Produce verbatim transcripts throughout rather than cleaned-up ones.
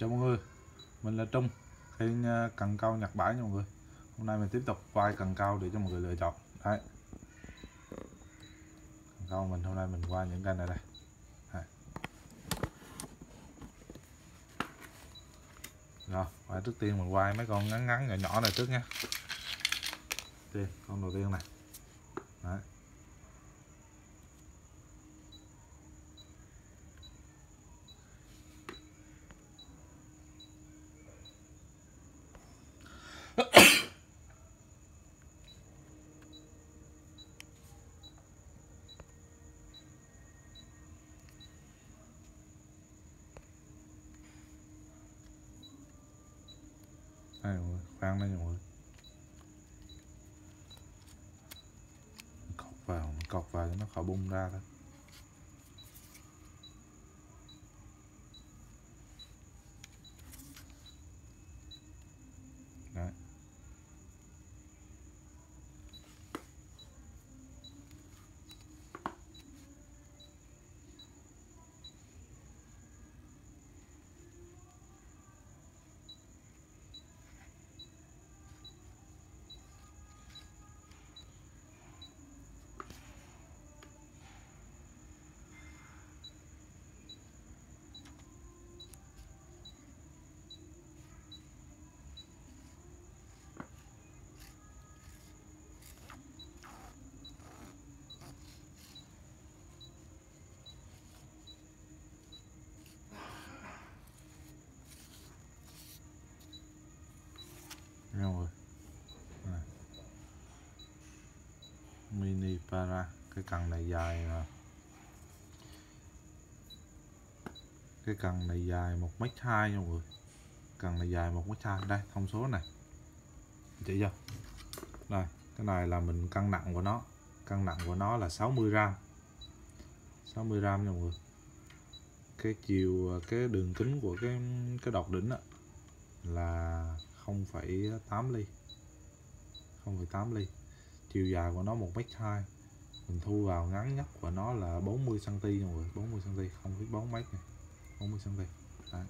Chào mọi người, mình là Trung, kênh cần câu nhặt bãi nha mọi người. Hôm nay mình tiếp tục quay cần câu để cho mọi người lựa chọn. Đấy, cần câu mình hôm nay mình quay những kênh này đây. Đấy. Rồi, quay trước tiên mình quay mấy con ngắn ngắn nhỏ nhỏ này trước nha. Tiên, con đầu tiên này. Đấy. Đây mọi người, khoan đây mọi người. Cột vào, cột vào cho nó khỏi bung ra thôi. Đấy. Nghe mọi người. Này. Mini para, cái cần này dài là cái cần này dài một mét hai nha mọi người. Cần này dài một mét hai. Đây thông số này, chỉ chưa? Đây, cái này là mình cân nặng của nó. Cân nặng của nó là sáu mươi gam. sáu mươi gam nha mọi người. Cái chiều, cái đường kính của cái cái đọt đỉnh đó là không phẩy tám ly. không phẩy tám ly. Chiều dài của nó một mét hai. Mình thu vào ngắn nhất của nó là bốn mươi xăng ti mét nha mọi người, bốn mươi xăng ti mét, không phẩy bốn mét này. bốn mươi xăng ti mét. Đấy.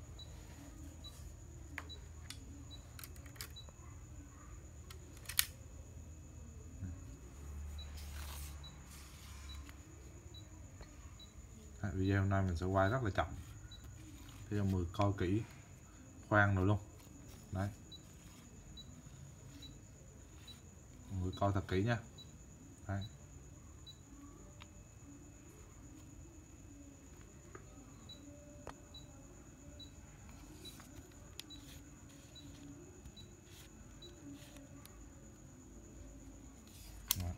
Đấy, video hôm nay mình sẽ quay rất là chậm để cho mọi người coi kỹ khoan rồi luôn. Đấy, mọi người coi thật kỹ nha. Đấy. Đấy.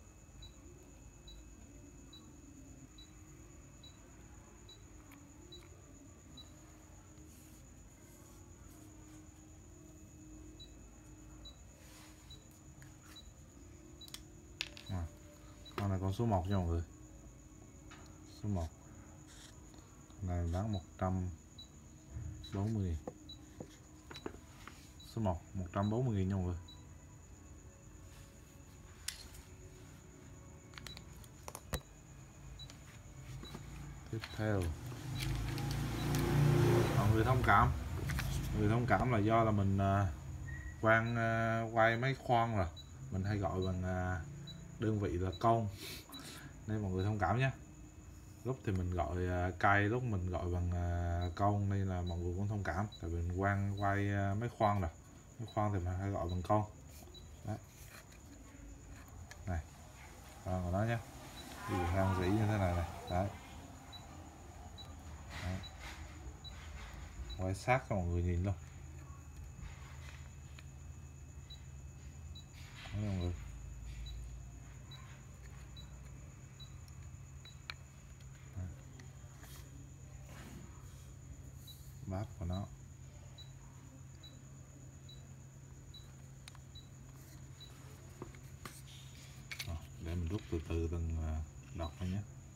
À, con này con số một nha mọi người. Số một này bán một trăm bốn mươi nghìn. Số một một trăm bốn mươi nghìn nha mọi người. Tiếp theo, mọi người thông cảm người thông cảm là do là mình uh, quang uh, quay mấy khoan rồi mình hay gọi bằng uh, đơn vị là con, nên mọi người thông cảm nhé. Lúc thì mình gọi uh, cây, lúc mình gọi bằng uh, con, nên là mọi người cũng thông cảm, tại vì mình quang quay uh, mấy khoan rồi mấy khoan thì mình hay gọi bằng con. Đấy. Này, khoan của nó nhé, ví dụ khoan dĩ như thế này này. Đấy. Đấy. Quay sát cho mọi người nhìn luôn. Đấy, mọi người. Đấy. Bát của nó. Rồi, để mình rút từ từ từng đọc thôi nhé.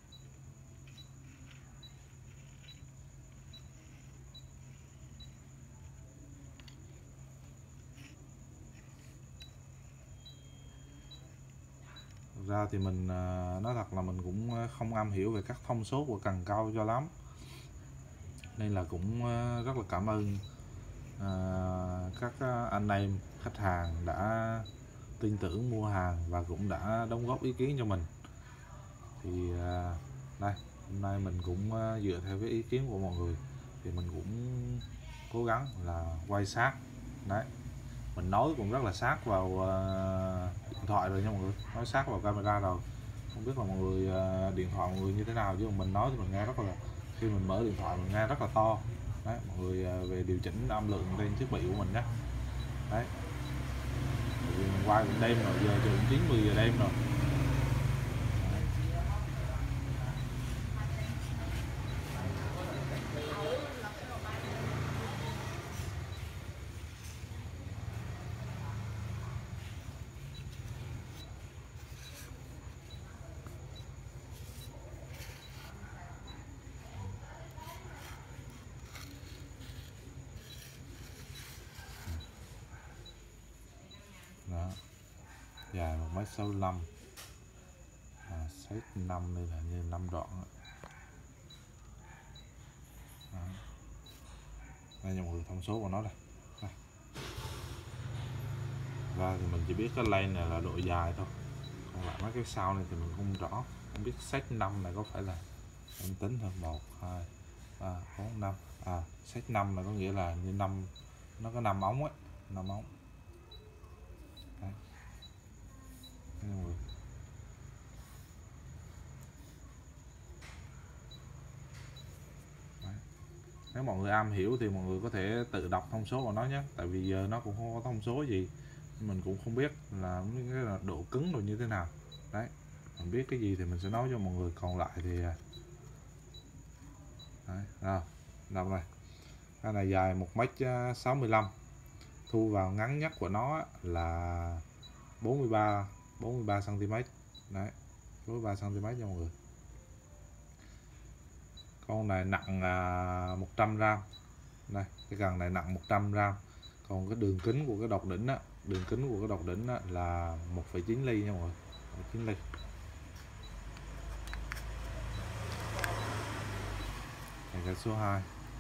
Ra thì mình nói thật là mình cũng không am hiểu về các thông số của cần câu cho lắm, nên là cũng ờ, rất là cảm ơn à, các ờ, anh em khách hàng đã tin tưởng mua hàng và cũng đã đóng góp ý kiến cho mình. Thì à, đây hôm nay mình cũng à, dựa theo cái ý kiến của mọi người thì mình cũng cố gắng là quay sát đấy, mình nói cũng rất là sát vào à, điện thoại rồi nha mọi người, nói sát vào camera rồi, không biết là mọi người à, điện thoại mọi người như thế nào, chứ mình nói thì mình nghe rất là, khi mình mở điện thoại mình nghe rất là to đấy. Mọi người à, về điều chỉnh âm lượng trên thiết bị của mình nhé. Đấy, bởi vì mình quay cũng đêm rồi, giờ chừng chín mười giờ đêm rồi. Đó, dài một mét sáu lăm, à, size năm đây là như năm đoạn đó. Đó. Đây nha mọi người, thông số của nó đây. Đây. Ra thì mình chỉ biết cái lane này là độ dài thôi, còn lại mấy cái sau này thì mình không rõ, không biết set năm này có phải là, em tính thôi, một hai ba bốn năm, à set năm là có nghĩa là như năm, nó có năm ống ấy, năm ống. Đấy. Đây mọi người. Đấy. Nếu mọi người am hiểu thì mọi người có thể tự đọc thông số của nó nhé, tại vì giờ nó cũng không có thông số gì, mình cũng không biết là cái là độ cứng rồi như thế nào. Đấy, mình biết cái gì thì mình sẽ nói cho mọi người, còn lại thì đấy, rồi đọc này, cái này dài một mét sáu mươi lăm, thu vào ngắn nhất của nó là bốn mươi ba bốn mươi ba xăng ti mét. Đấy, bốn mươi ba xăng ti mét nha mọi người. Con này nặng à, một trăm gram. Đây, cái cần này nặng một trăm gram. Còn cái đường kính của cái độc đỉnh á, đường kính của cái độc đỉnh á là một phẩy chín ly nha mọi người, một phẩy chín ly. Này cái số hai.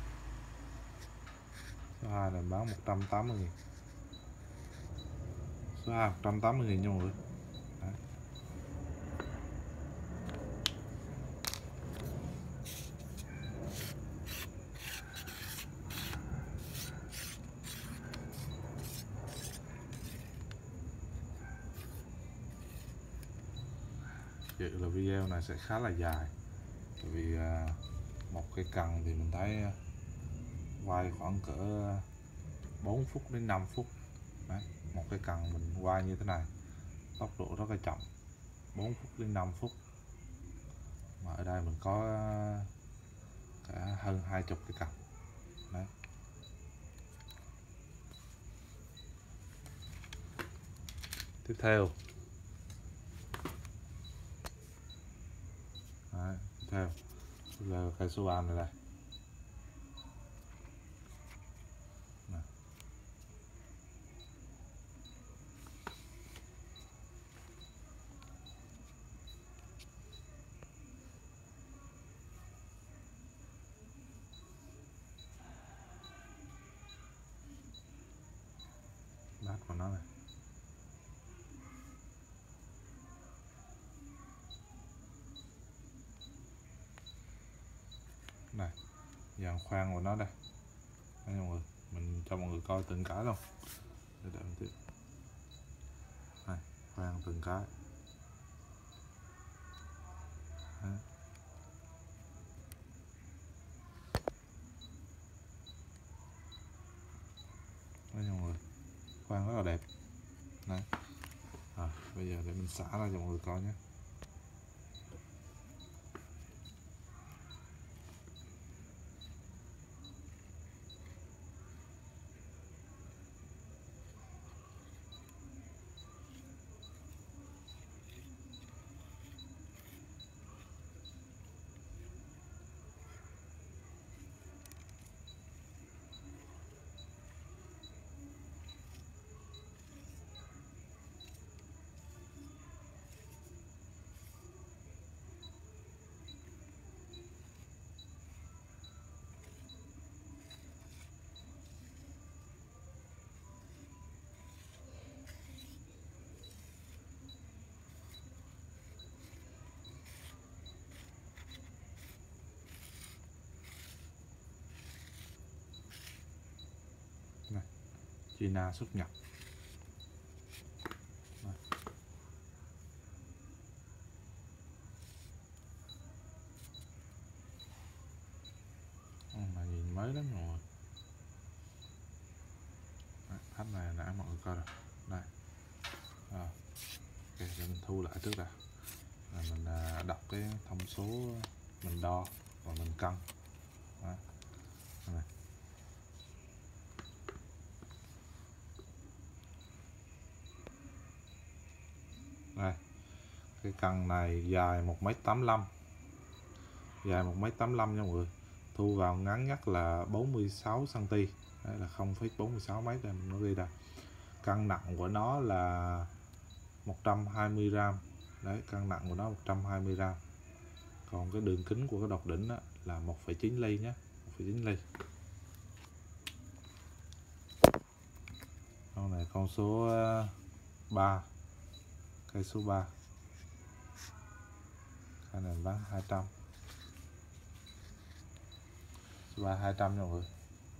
Số hai là bán một trăm tám mươi nghìn. Số hai một trăm tám mươi nghìn nha mọi người. Đấy. Vậy là video này sẽ khá là dài, bởi vì à, một cái cần thì mình thấy quay khoảng cỡ bốn phút đến năm phút. Đấy, một cái cần mình quay như thế này, tốc độ rất là chậm, bốn phút đến năm phút, mà ở đây mình có cả hơn hai chục cái cần. Đấy. Tiếp theo, đấy, tiếp theo là cái số ba này đây. Này. Bát của nó này. Này, dàn khoan của nó đây. Đây mọi người, mình cho mọi người coi từng cái luôn. Để đợi một tí. Này, khoan từng cái. Đấy. Đây mọi người, khoan rất là đẹp. Đấy. À, bây giờ để mình xả ra cho mọi người coi nhé. China xuất nhập. Đây. Mà nhìn mới lắm rồi. Thách này nãy mọi người coi rồi. Đây. À. Ok, để mình thu lại trước đã. Rồi mình đọc cái thông số mình đo và mình cân. Đó. Này. Đây. Cái cân này dài một mét tám mươi lăm. Dài một mét tám mươi lăm nha mọi người. Thu vào ngắn nhất là bốn mươi sáu xăng ti mét. Đây là không phẩy bốn mươi sáu mét đây mình nó ghi đây. Cân nặng của nó là một trăm hai mươi gam. Đấy, cân nặng của nó một trăm hai mươi gam. Còn cái đường kính của cái độc đỉnh đó là một phẩy chín ly nhé, một phẩy chín ly. Con này con số ba, cây số ba. Cái này bán hai trăm. Số ba hai trăm nha mọi người.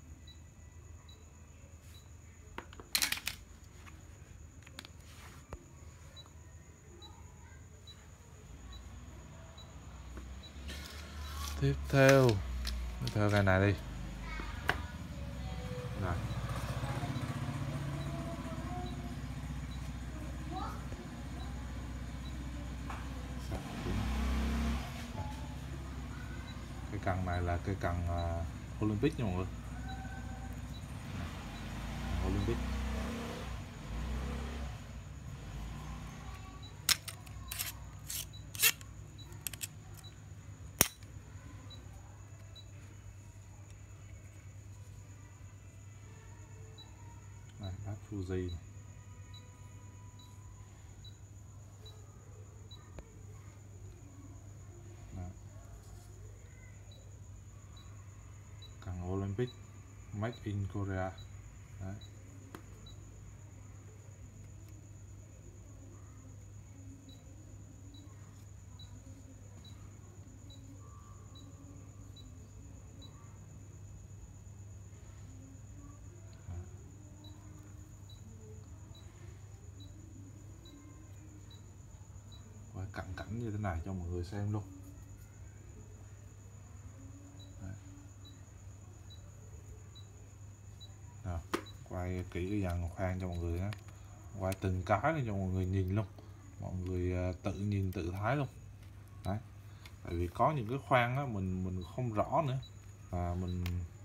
Tiếp theo, tiếp theo cái này đi. Rồi. Cái cần này là cái cần uh, Olympic nha mọi người. Olympic. Này, bát Fuji này. Cần Olympic made in Korea. Đấy. Quay cận cảnh như thế này cho mọi người xem luôn. Nào, quay kỹ cái dàn khoan cho mọi người nhé, quay từng cái để cho mọi người nhìn luôn, mọi người tự nhìn tự thái luôn. Đấy, tại vì có những cái khoan á mình mình không rõ nữa, và mình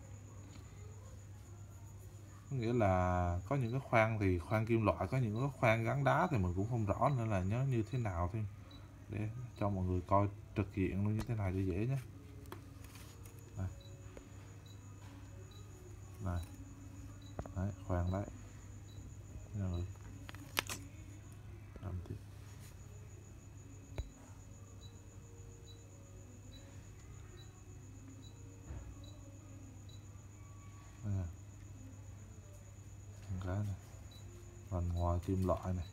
có nghĩa là có những cái khoan thì khoan kim loại, có những cái khoan gắn đá thì mình cũng không rõ nữa là nhớ như thế nào thôi, để cho mọi người coi trực diện luôn như thế này cho dễ nhé. Đây. Đây. Đấy, khoan đấy rồi. Làm tiếp. Đây nè. Cái này phần ngoài kim loại này.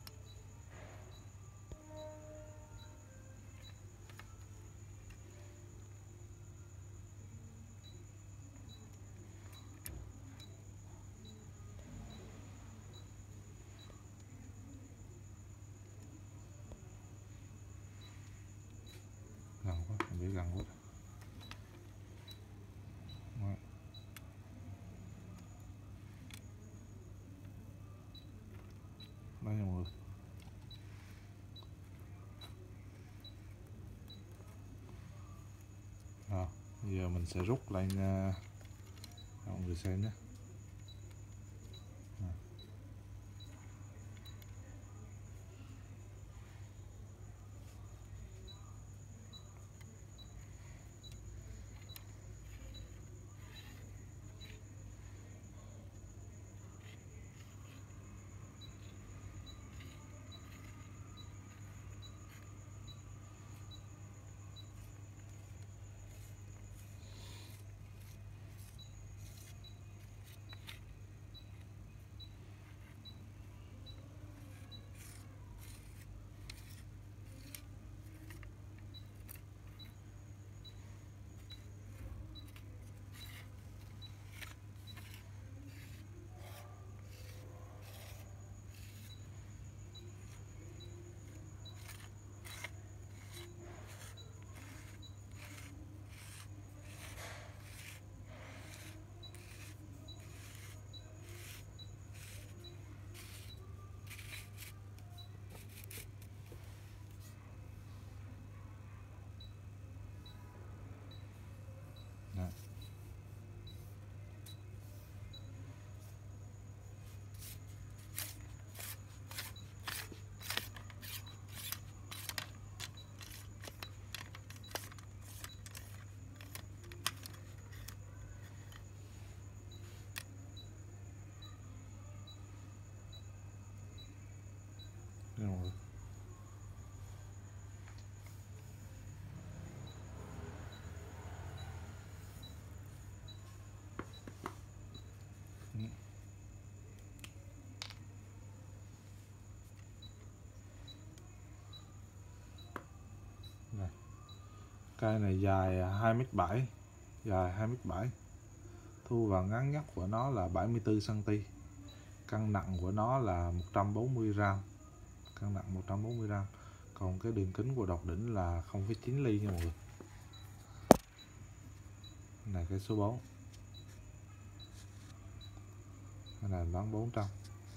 Gần quá, không biết gần quá. Đấy. Đây mọi người. Rồi, bây giờ mình sẽ rút lên uh, cho mọi người xem nhé. Cây này dài hai mét bảy, dài hai mét bảy. Thu vào ngắn nhất của nó là bảy mươi tư xăng ti mét. Cân nặng của nó là một trăm bốn mươi gam. Cân nặng một trăm bốn mươi gam. Còn cái đường kính của đọt đỉnh là không phẩy chín ly nha mọi người. Này cái số bốn. Cái này bán bốn trăm.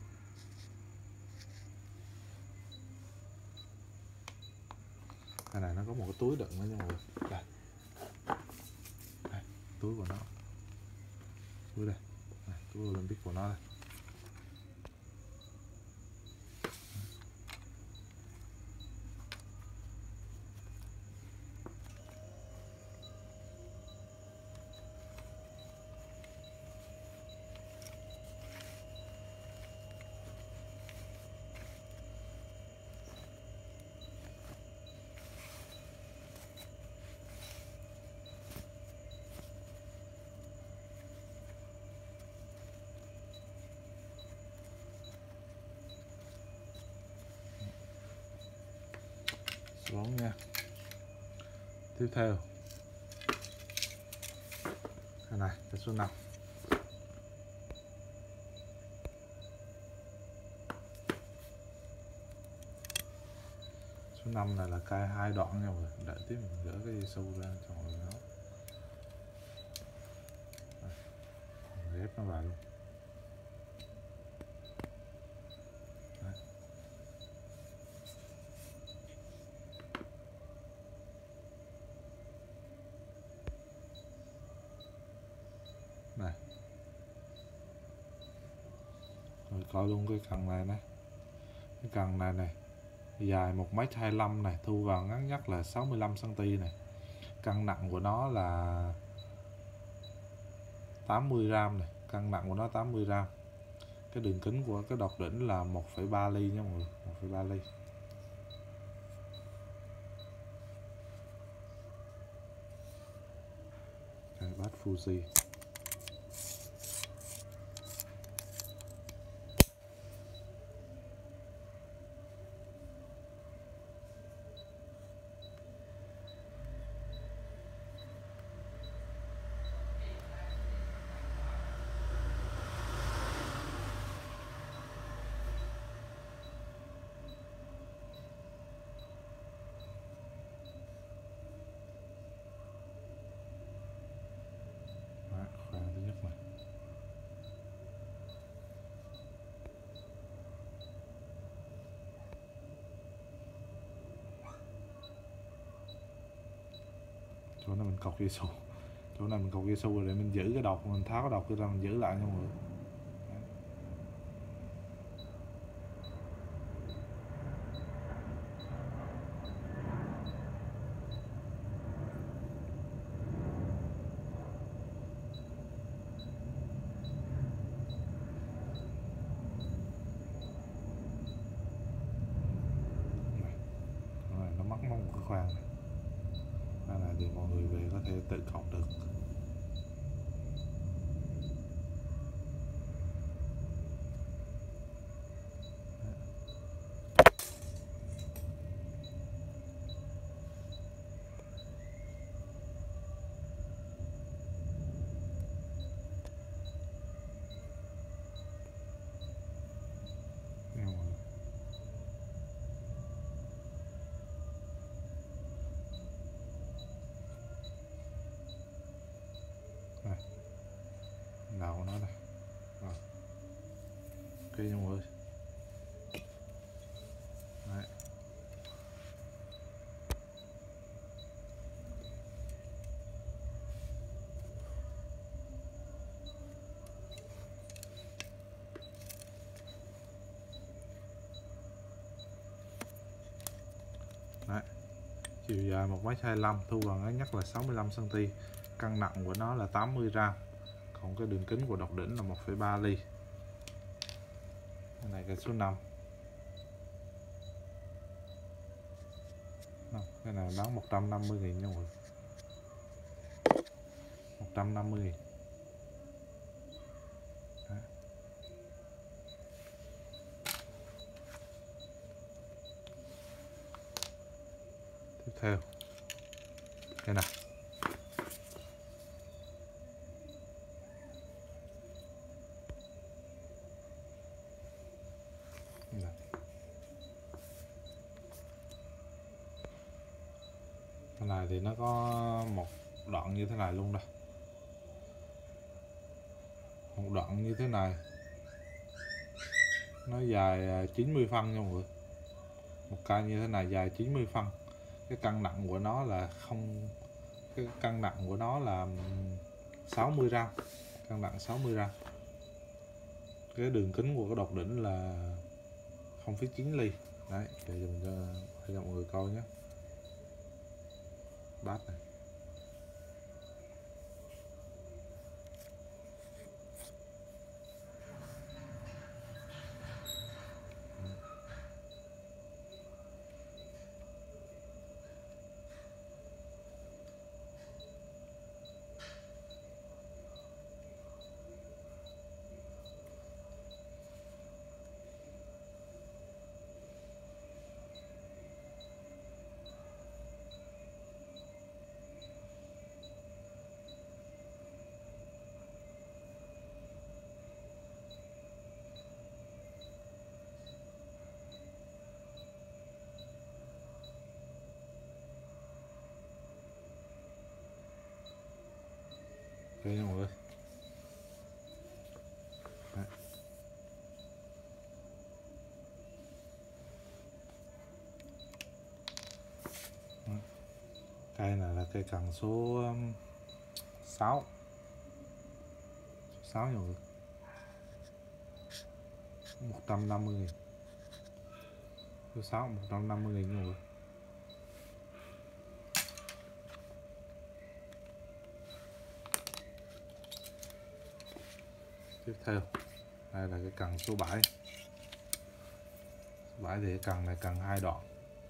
Cái này nó có một cái túi đựng nữa nha mọi người. Đây. Đây, túi của nó. Túi đây. Đây, túi Olympic của nó đây. Xuống nha. Tiếp theo cái này, cái số năm. Số năm này là cây hai đoạn nha mọi người. Đợi tiếp mình gỡ cái dây su ra cho mọi người nó ghép nó vào luôn. Đấy. Này. Rồi coi luôn cái cần này nè. Cái cần này này dài một mét hai mươi lăm này, thu vào ngắn nhất là sáu mươi lăm xăng ti mét này. Cân nặng của nó là tám mươi gam này, cân nặng của nó tám mươi gam. Cái đường kính của cái đọt đỉnh là một phẩy ba ly nha mọi người, một phẩy ba ly. Cái bát Fuji. Khoan thứ nhất này. Chỗ này mình cọc dây su. Chỗ này mình cọc dây su rồi để mình giữ cái đọt, mình tháo cái đọt ra mình giữ lại nha mọi người. Nó mắc một cái khoan này. Cái này thì mọi người về có thể tự cọc được. Này. Đầu của nó này. Rồi. Ok nha mọi người. Đấy. Đấy. Chiều dài một mét hai mươi lăm, thu vào ngắn nhất là sáu mươi lăm xăng ti mét. Cân nặng của nó là tám mươi gam. Còn cái đường kính của đọt đỉnh là một phẩy ba ly. Cái này cái số năm. Cái này bán một trăm năm mươi nghìn nha mọi người. một trăm năm mươi nghìn. Đấy. Tiếp theo Đây nè. Cái này thì nó có một đoạn như thế này luôn đây. Một đoạn như thế này. Nó dài chín mươi phân nha mọi người. Một cây như thế này dài chín mươi phân. Cái cân nặng của nó là không cái cân nặng của nó là sáu mươi gram. Cân nặng sáu mươi gram. Cái đường kính của cái đọt đỉnh là không phẩy chín ly. Đấy, để mình cho, cho mọi người coi nhé. Bát này. Ok nha mọi người. Đấy. Cây này là cây cần số sáu. sáu nha mọi người. một trăm năm mươi nghìn. Số sáu một trăm năm mươi nghìn nha mọi người. Tiếp theo đây là cái cần số bảy. Số bảy thì cái cần này cần hai đoạn.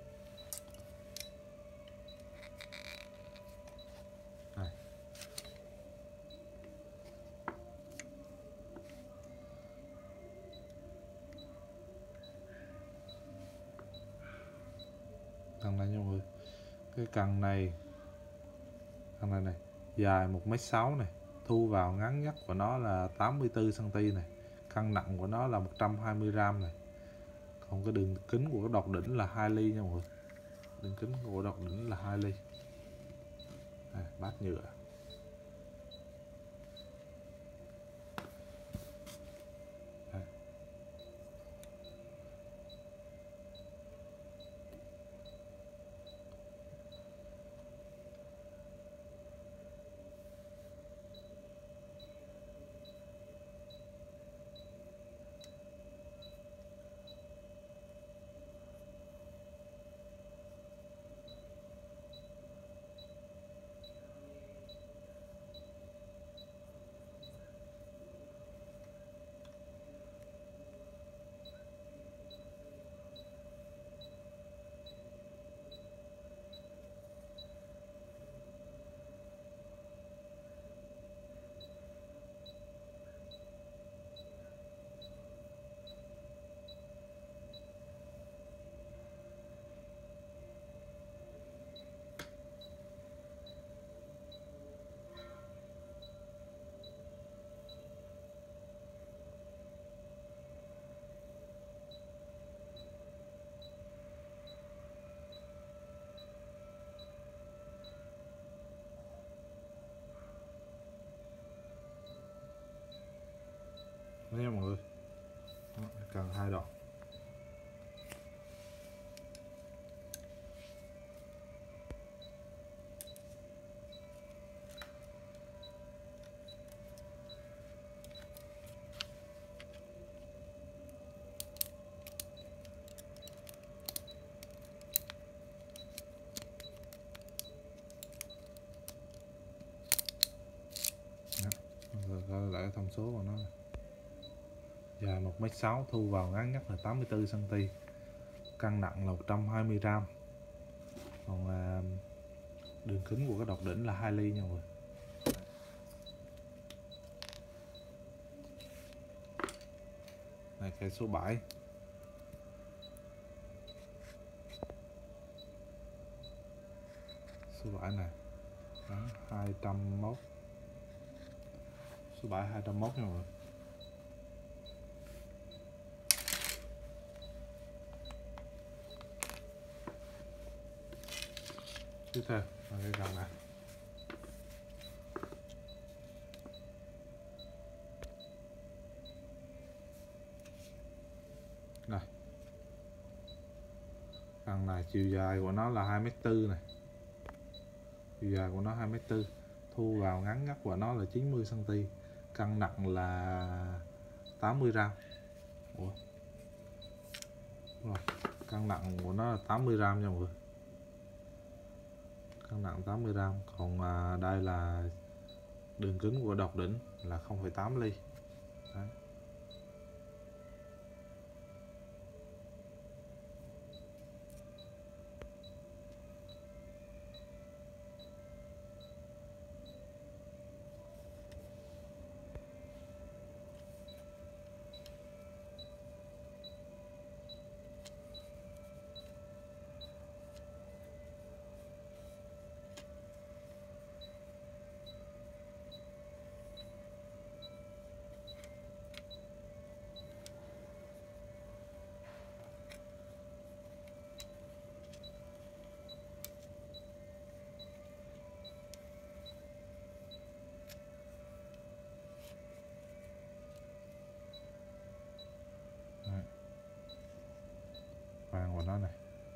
Đây. Cần này nha mọi người. Cái cần này cần này này dài một mét sáu này, thu vào ngắn nhất của nó là tám mươi tư xăng ti mét này, cân nặng của nó là một trăm hai mươi gram này. Còn cái đường kính của cái đọt đỉnh là hai ly nha mọi người. Đường kính của đọt đỉnh là hai ly. Đây, bát nhựa. Đây. Đây nha mọi người. Đó, cần hai đoạn. Rồi coi lại thông số của nó. Dài một mét sáu, thu vào ngắn nhất là tám mươi tư xăng ti mét, cân nặng là một trăm hai mươi gram. Còn à, đường kính của cái đọt đỉnh là hai ly nha mọi người. Này cây số bảy. Số bảy này trăm mốt, số bảy hai trăm mốt nha mọi người. Tiếp theo là cái cần này. Này, cần này chiều dài của nó là hai mét tư này, chiều dài của nó hai mét tư, thu vào ngắn nhất của nó là chín mươi xăng ti mét, cân nặng là tám mươi gram. Ủa? Rồi, cân nặng của nó là tám mươi gram nha mọi người, cân nặng tám mươi gram. Còn à, đây là đường kính của độc đỉnh là không phẩy tám ly. Đấy. Khoan của nó này.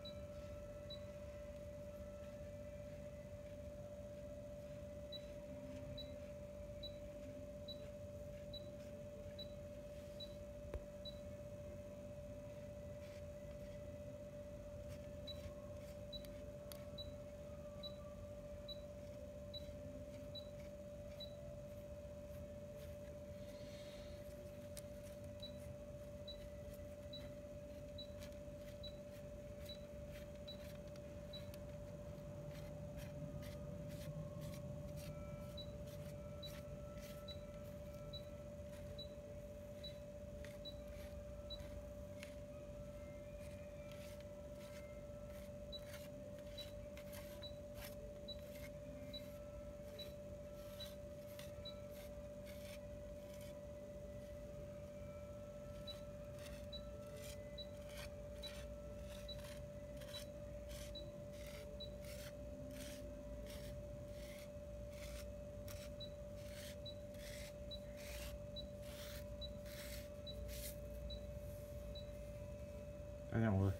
Đây nha mọi người.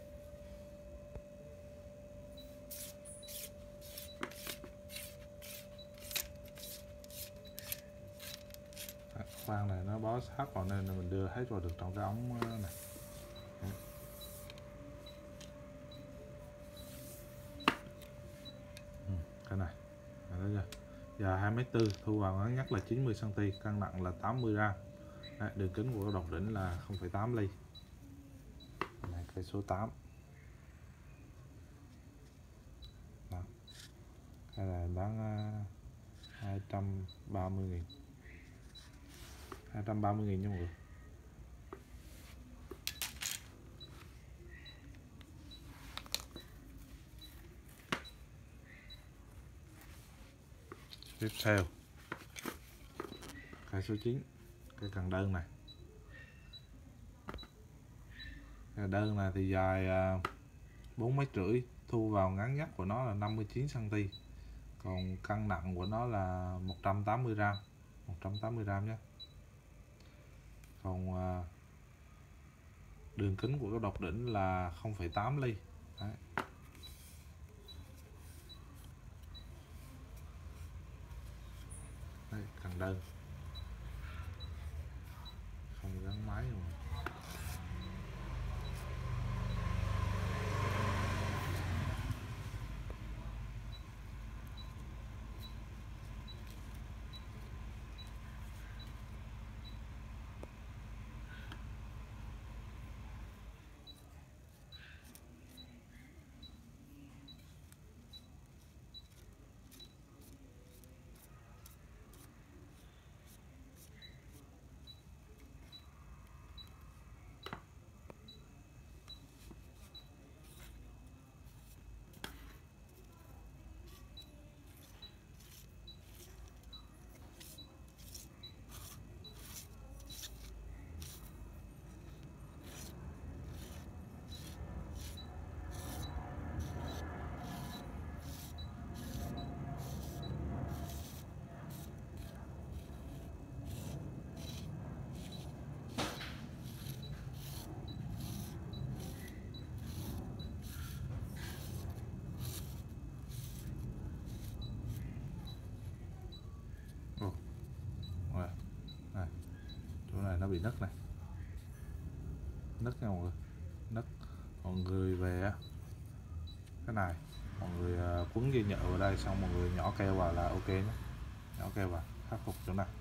Khoan này nó bó sát vào nên là mình đưa hết vào được trong cái ống này. Ừ, cái này là dài hai mét tư, thu vào ngắn nhất là chín mươi xăng ti mét, cân nặng là tám mươi gram. Đấy, đường kính của độc đỉnh là không phẩy tám ly. Này, cây số tám. Đó. Cái này bán hai trăm ba mươi nghìn, hai trăm ba mươi nghìn nha mọi người. Tiếp theo cây số chín, cái cần đơn này. Cái đơn này thì dài bốn mét rưỡi, thu vào ngắn nhất của nó là năm mươi chín xăng ti mét, còn cân nặng của nó là một trăm tám mươi gram, một trăm tám mươi gram nhé. Còn đường kính của cái độc đỉnh là không phẩy tám ly. Đấy. Đây, cần đơn không gắn máy rồi. nó bị nứt này, nứt nha mọi người, nứt. Mọi người về á, cái này mọi người uh, quấn dây nhựa vào đây, xong mọi người nhỏ keo vào là ok nhé, nhỏ keo vào khắc phục chỗ này.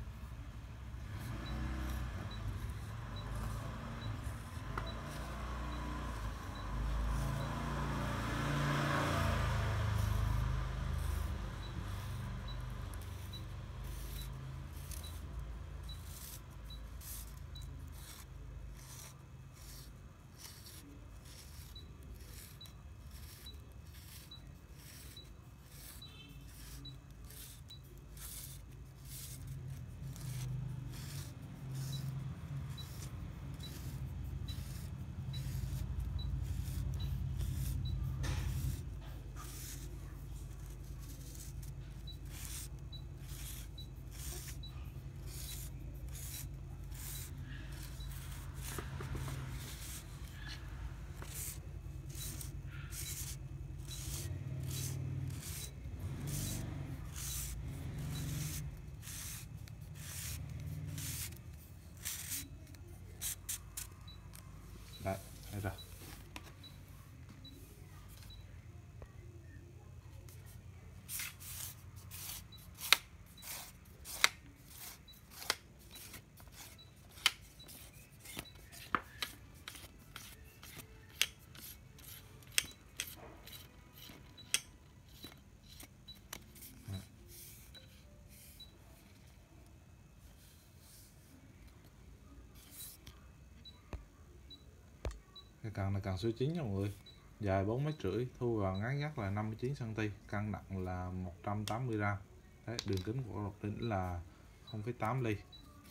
Đấy, đây rồi. Cái cần này cần số chín nha mọi người, dài bốn mét rưỡi, thu vào ngắn nhất là năm mươi chín xăng ti mét, cân nặng là một trăm tám mươi gam. Đấy, đường kính của lọc đỉnh là không phẩy tám ly.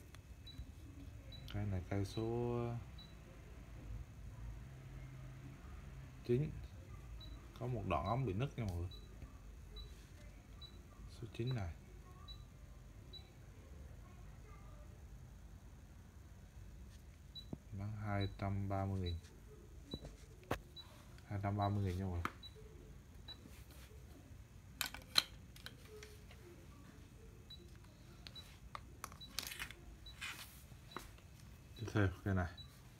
Cái này cây số chín, có một đoạn ống bị nứt nha mọi người, số chín này. Bán hai trăm ba mươi nghìn, hai trăm ba mươi nghìn nha mọi người. Tiếp theo cái này,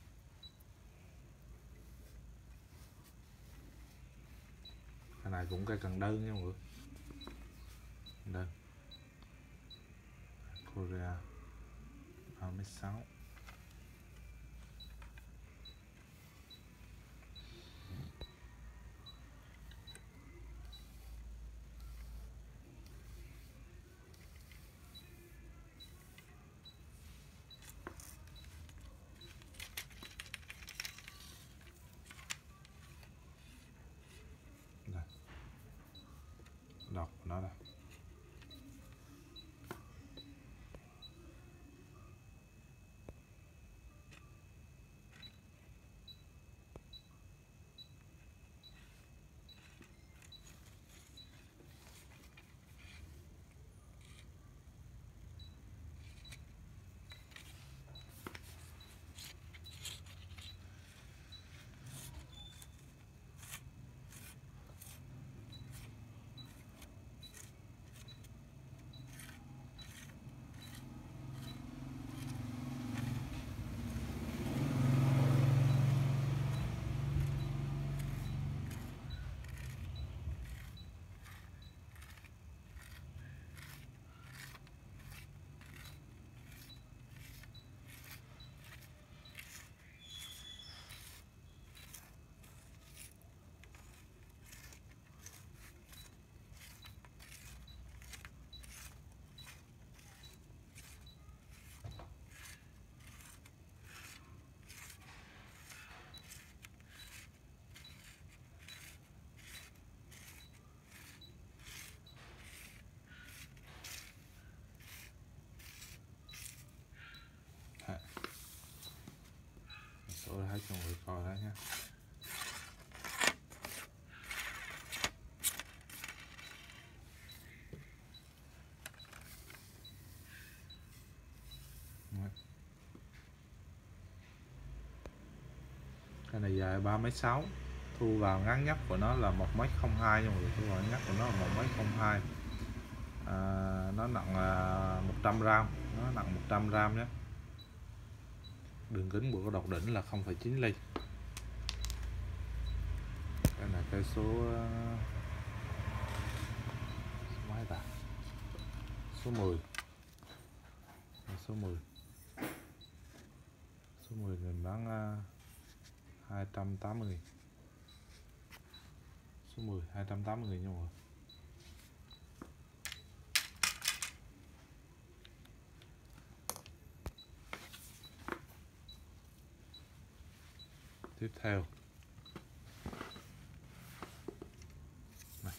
cái này cũng cây cần đơn nha mọi người, đơn Korea ba mét sáu. Đọc nó đây. Số hết cho mọi người coi đó nhé. Cái này dài ba mét sáu, thu vào ngắn nhất của nó là một mét không hai nha mọi người, thu vào ngắn nhất của nó là một mét không hai. À, nó nặng là một trăm gam, nó nặng một trăm gam nhé. Đường kính của cái đọt đỉnh là không phẩy chín ly. Đây là cây số uh, số mấy ta? Số mười. Số mười. Số mười mình bán uh, hai trăm tám mươi nghìn. Số mười hai trăm tám mươi nghìn nha mọi người. Tiếp theo này.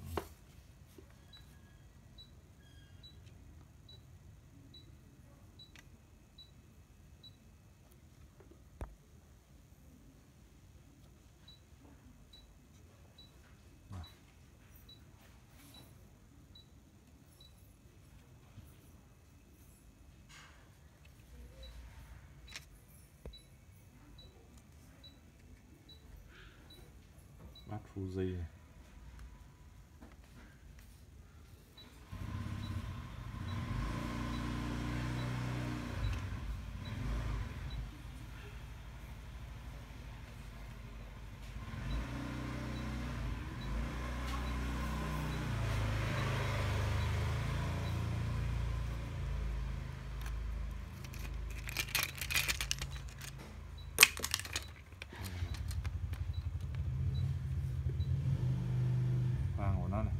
Bát Fuji này. Khoang của nó này.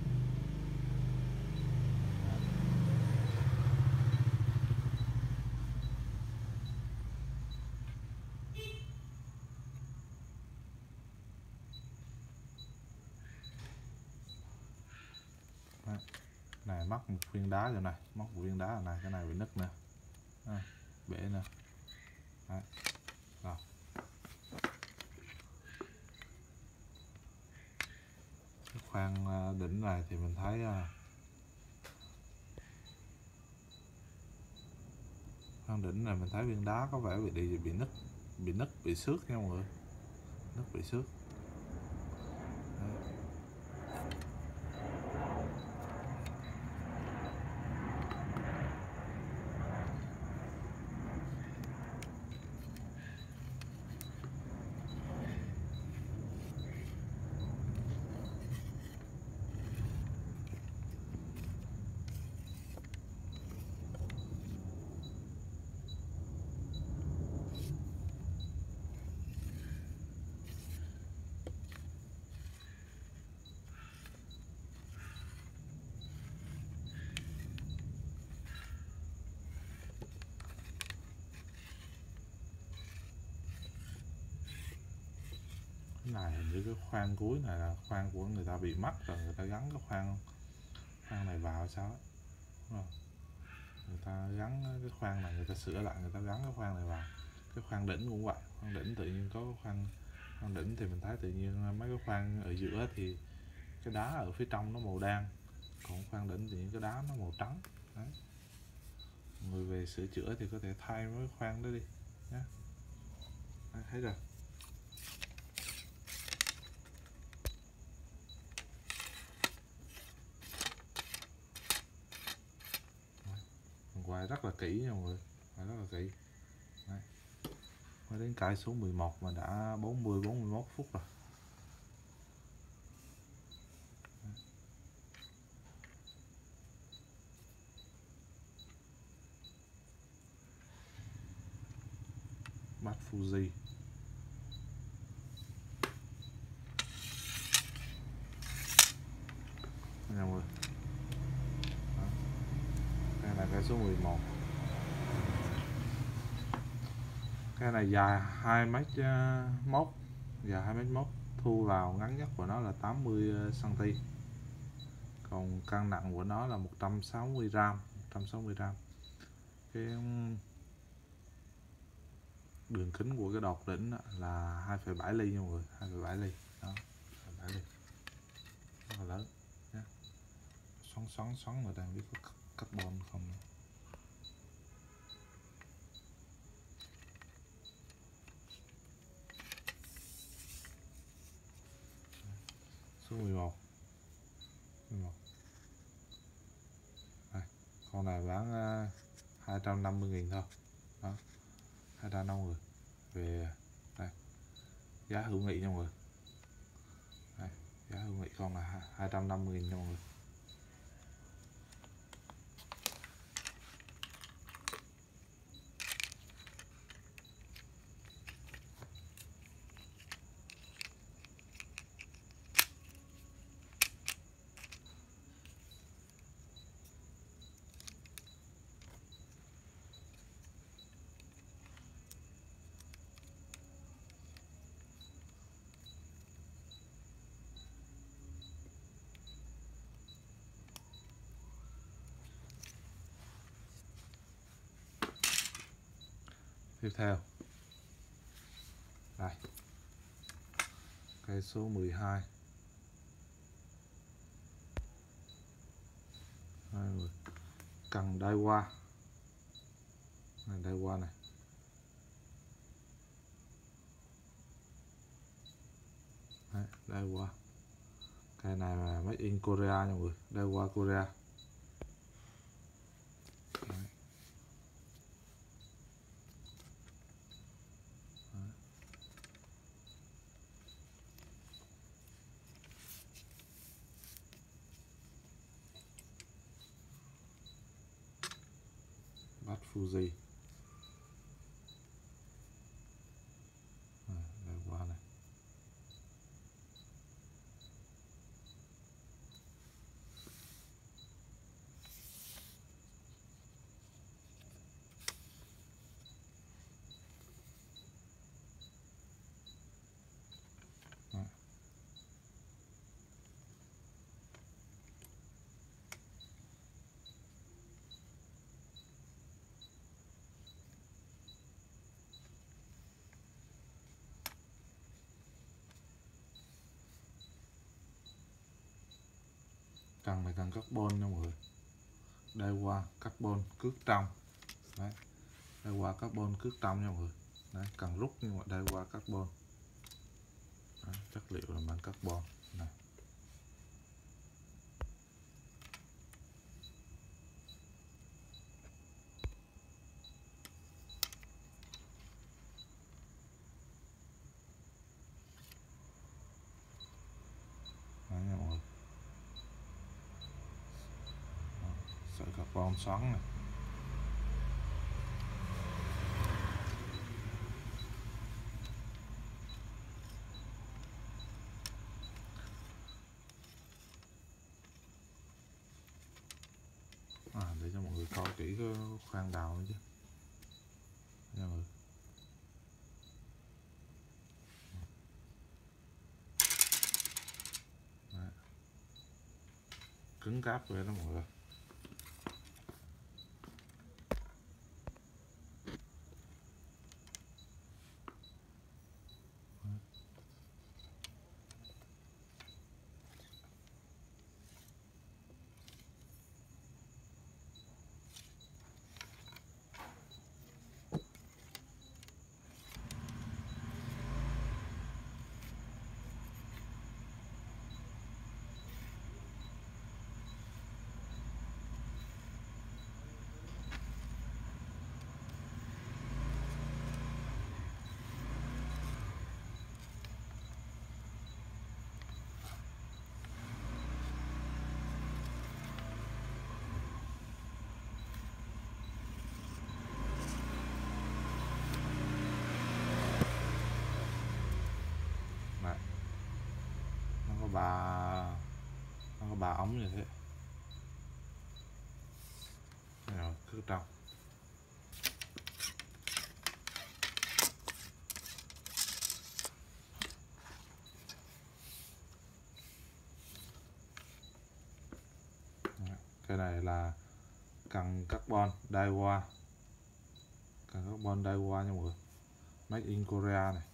Đấy. Này mắc một viên đá rồi này, móc một viên đá rồi này, cái này bị nứt nè, à, bể nè. Đấy. Rồi. Cái khoang đỉnh này thì mình thấy khoang đỉnh này mình thấy viên đá có vẻ bị đi bị nứt, bị nứt bị xước nha mọi người, nứt bị xước. Đấy. Cái này hình như cái khoang cuối này là khoang của người ta bị mất rồi, người ta gắn cái khoang khoang này vào sao ấy. Đúng không? Người ta gắn cái khoang này, người ta sửa lại, người ta gắn cái khoang này vào. Cái khoang đỉnh cũng vậy, khoang đỉnh tự nhiên có khoang khoang đỉnh thì mình thấy tự nhiên mấy cái khoang ở giữa thì cái đá ở phía trong nó màu đen, còn khoang đỉnh thì cái đá nó màu trắng. Đấy. Người về sửa chữa thì có thể thay mấy cái khoang đó đi nhé. Đấy, thấy rồi. Quay rất là kỹ nha mọi người, quay rất là kỹ. Đấy. Mới đến cái số mười một mà đã bốn mươi bốn mươi mốt phút rồi. Đấy. Bát Fuji. Nha mọi người. Đây là cái số mười một. Cái này dài hai mét mốt, dài hai mét mốt, thu vào ngắn nhất của nó là tám mươi xăng ti mét. Còn cân nặng của nó là một trăm sáu mươi gam, một trăm sáu mươi gam. Cái đường kính của cái đọt đỉnh là hai phẩy bảy ly nha mọi người, hai phẩy bảy ly. Đó, hai phẩy bảy ly. Rất là lớn nhé. Xoắn xoắn xoắn mà đang biết có carbon không nữa. Số mười một. mười một. Đây, con này bán uh, hai trăm năm mươi nghìn thôi. Đó. hai trăm năm mươi về đây giá hữu nghị nha mọi người. Đây, giá hữu nghị con là hai trăm năm mươi nghìn nha mọi người. Tiếp theo đây cây số mười hai, cần đai qua này, đai qua này đấy, đai qua cây này là made in Korea nha mọi người, đai qua Korea. Đấy. Đấy. Bát Fuji. Đây, đai qua này. Đấy. Cần này cần carbon nha mọi người, đai qua carbon cước trong. Đấy, đai qua carbon cước trong nha mọi người. Đấy, cần rút nhưng mà đai qua carbon. Đấy, chất liệu là bằng carbon này. Đấy nha mọi người. Đó, sợi carbon xoắn này. À, để cho mọi người coi kỹ cái khoan đào nữa chứ nha mọi người. Đấy. Cứng cáp vậy đó mọi người. Này, nó có ba nó có ba ống như thế. Rồi cứ trong. Đấy, cái này là cần carbon đai qua, cần carbon đai qua nha mọi người, made in Korea này.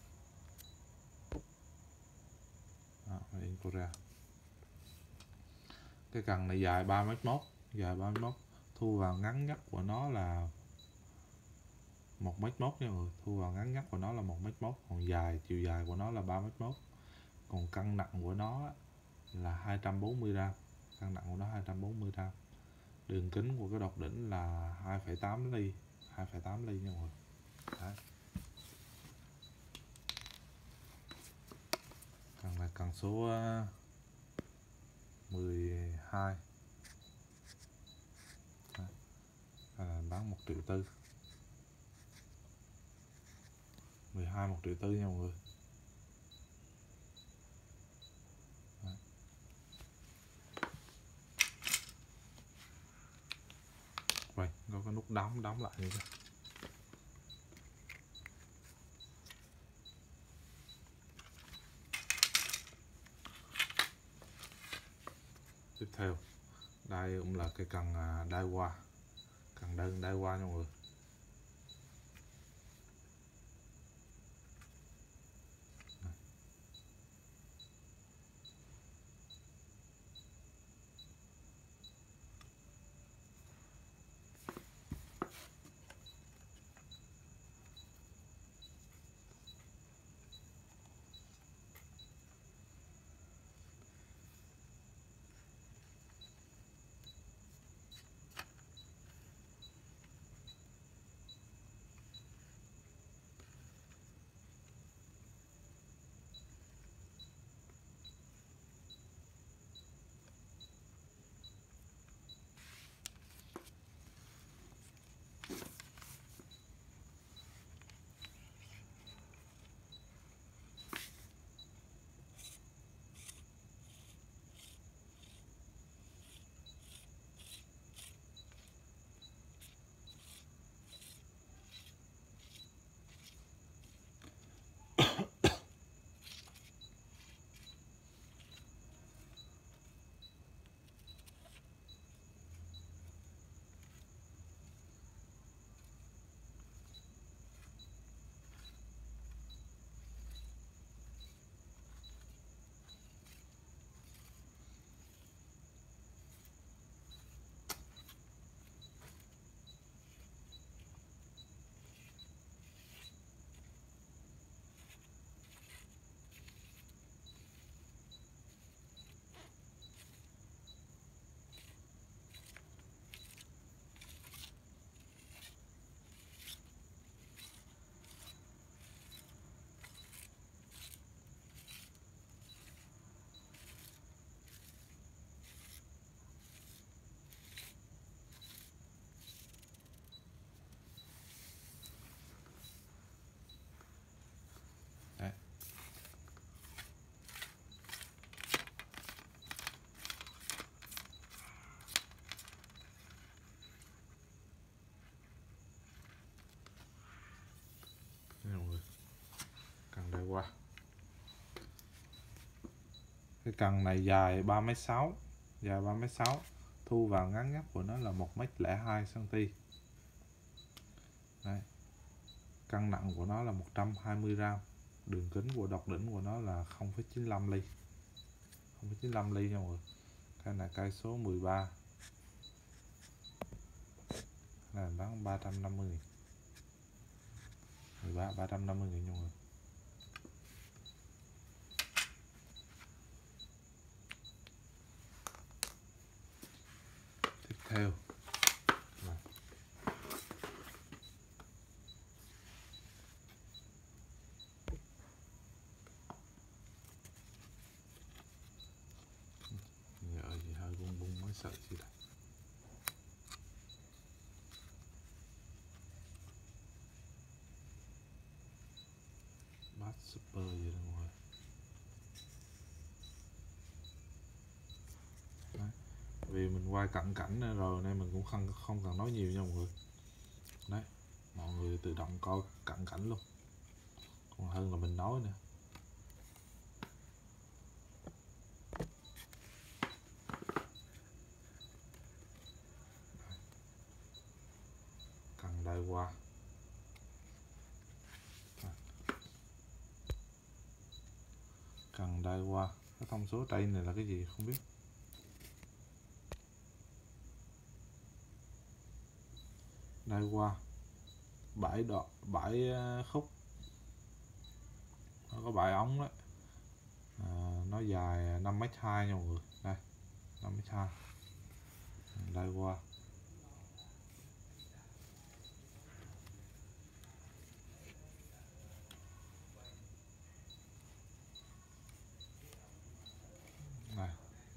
Đó, made in Korea. Cái cần này dài ba mét mốt, dài ba mét mốt, thu vào ngắn nhất của nó là một mét mốt nha mọi người, thu vào ngắn nhất của nó là một mét mốt, còn dài chiều dài của nó là ba mét mốt. Còn cân nặng của nó là hai trăm bốn mươi gram, cân nặng của nó hai trăm bốn mươi gram. Đường kính của cái độc đỉnh là hai phẩy tám ly, hai phẩy tám ly nha mọi người. Đấy. cần số mười hai. À, bán một triệu tư. mười hai một triệu tư nha mọi người. Đấy. Vậy có cái nút đóng đóng lại như thế. Tiếp theo đây cũng là cái cần đai hoa, cần đơn đai hoa nha mọi người. Đấy. Đây mọi người, cần đai hoa. Cái cần này dài ba mét sáu, dài ba mét sáu, thu vào ngắn nhất của nó là một mét lẻ hai xăng-ti-mét. Đây. Cân nặng của nó là một trăm hai mươi gam. Đường kính của đọt đỉnh của nó là không phẩy chín lăm ly. không phẩy chín lăm ly nha mọi người. Cái này cây số mười ba. Cái này bán ba trăm năm mươi nghìn. mười ba ba trăm năm mươi nghìn nha mọi người. Tiếp theo là nhựa gì hơi bung bung mới sợi gì đây. Bát super gì đó mọi người. Đấy. Vì mình quay cận cảnh rồi nên mình cũng không không cần nói nhiều nha mọi người. Đấy, mọi người tự động coi cận cảnh luôn, còn hơn là mình nói nữa. Cần đai hoa. Cần đai hoa. Cái thông số trên này là cái gì không biết. Đai hoa bảy đoạn bảy khúc, nó có bảy ống đấy. À, nó dài năm mét hai nha mọi người. Đây, năm mét hai. Đai hoa.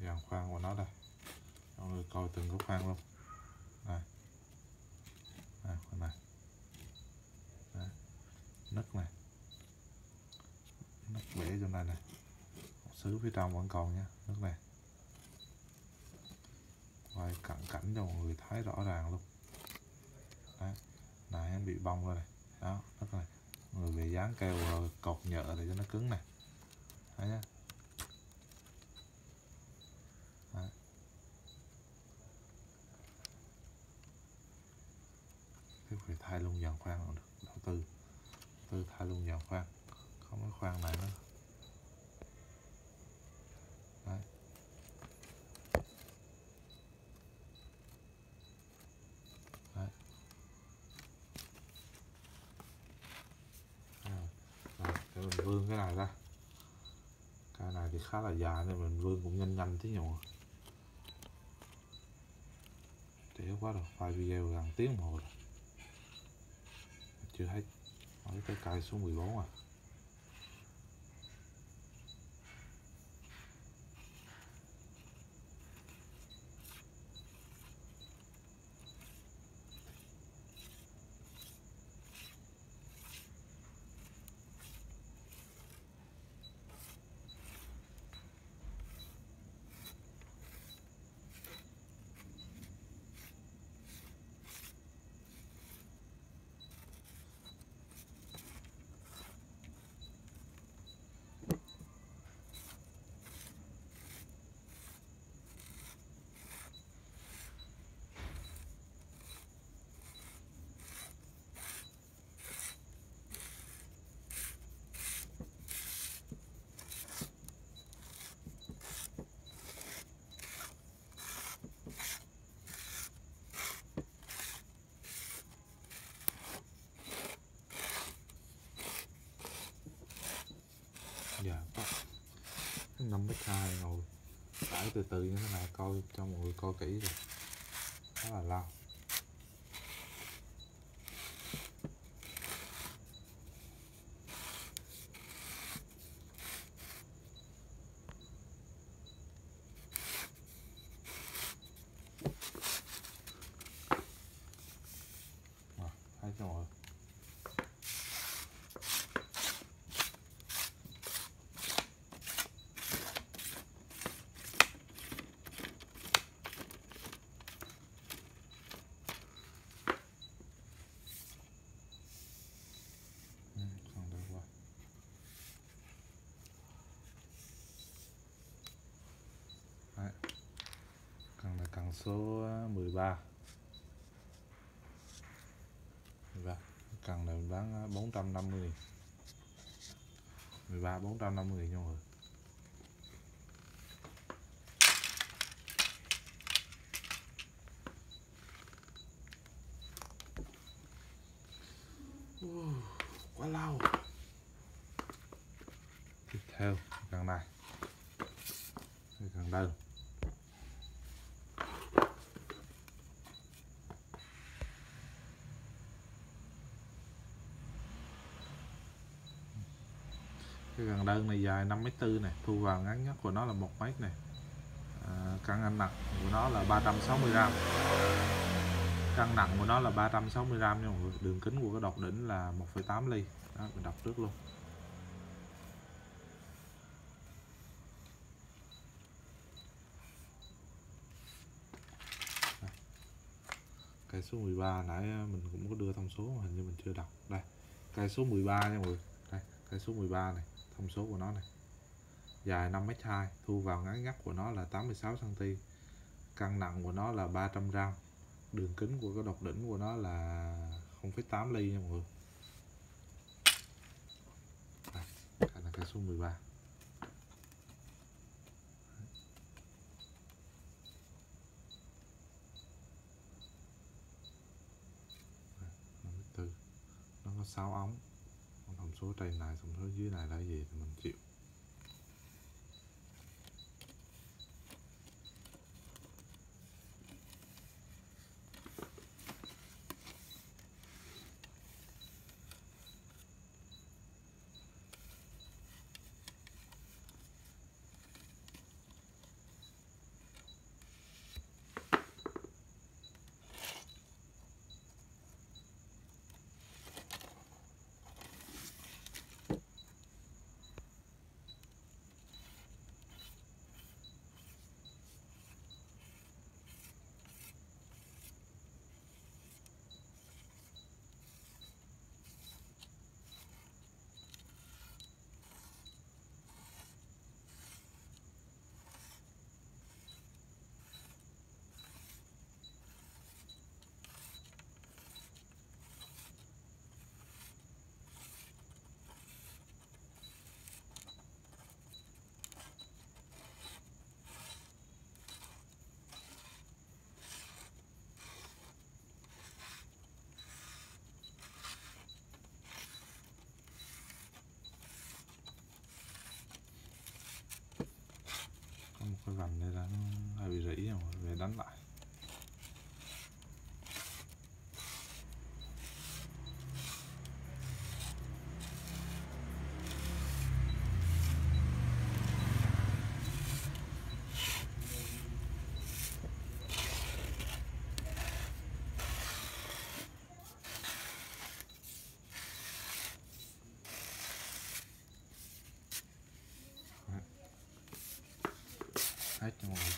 dàn khoan của nó đây, mọi người coi từng cái khoan luôn. Đây, đây khoan này, đấy. Nứt này, nứt bể trong đây này, xứ phía trong vẫn còn nha, nứt này. Quay cận cảnh cho mọi người thấy rõ ràng luôn. Đấy, này em bị bong rồi này, đó, nứt này. Mọi người về dán keo rồi cột nhựa để cho nó cứng này, thấy nhá. Đấy. Tiếp phải thay luôn dàn khoan được, đầu tư, tư thay luôn dàn khoan, không cái khoan này nữa. Đấy. Đấy. Rồi, để mình vươn cái này ra. Cái này thì khá là dài nên mình vươn cũng nhanh nhanh tí nhiều. Trễ quá rồi, file video gần tiếng đồng hồ rồi. Chưa hết, nói tới cây số mười bốn à. Dạ, năm mét hai ngồi tải từ từ như thế này, coi cho mọi người coi kỹ rồi, khá là lâu. Rồi, thấy cho mọi người. Cần là cần số mười ba, mười ba. Cần này mình bán bốn trăm năm mươi nghìn, mười ba bốn trăm năm mươi nghìn nha mọi người. Uh, quá lâu. Tiếp theo cần này, cần đơn. Cái cần đơn này dài năm mét tư này, thu vào ngắn nhất của nó là một mét này. À, cân anh nặng của nó là ba trăm sáu mươi gam, cân nặng của nó là ba trăm sáu mươi gam nha mọi người. Đường kính của cái đọt đỉnh là một phẩy tám ly. Đó, mình đọc trước luôn. Đây. Cây số mười ba nãy mình cũng có đưa thông số mà hình như mình chưa đọc. Đây, cây số mười ba nha mọi người. Đây, cây số mười ba này, thông số của nó này. Dài năm mét hai, thu vào ngắn nhất của nó là tám mươi sáu xăng ti mét. Cân nặng của nó là ba trăm gam. Đường kính của cái đọt đỉnh của nó là không phẩy tám ly nha mọi người. Đây, đây là cây số mười ba. Nó có sáu ống. Thông số trên này, thông số dưới này là gì thì mình chịu. nó hơi bị rỉ rồi, về đánh lại. Hết cho mọi người.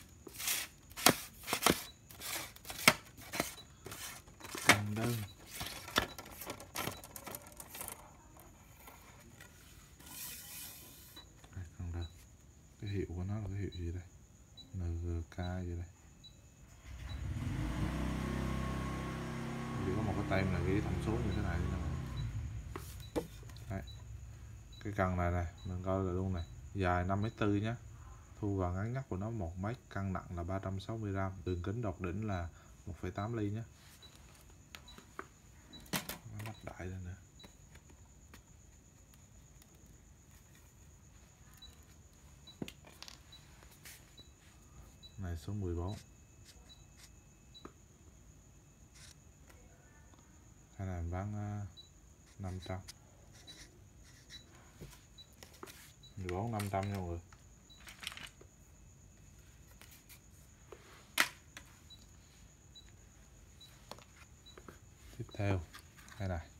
Cần đơn. Đây, cần đơn. Cái hiệu của nó là cái hiệu gì đây? en giê ca gì đây? Chỉ có một cái tem là ghi thông số như thế này thôi. Đấy. Cái cần này này, mình coi lại luôn này, dài năm mét tư nhé. Thu vào ngắn nhất của nó một mét, cân nặng là ba trăm sáu mươi gam, đường kính đọc đỉnh là một phẩy tám ly nhé. Nó lắp đại lên nè. Này số mười bốn. Cái này mình bán uh, năm trăm. mười bốn năm trăm nha mọi người. Tiếp theo cái này.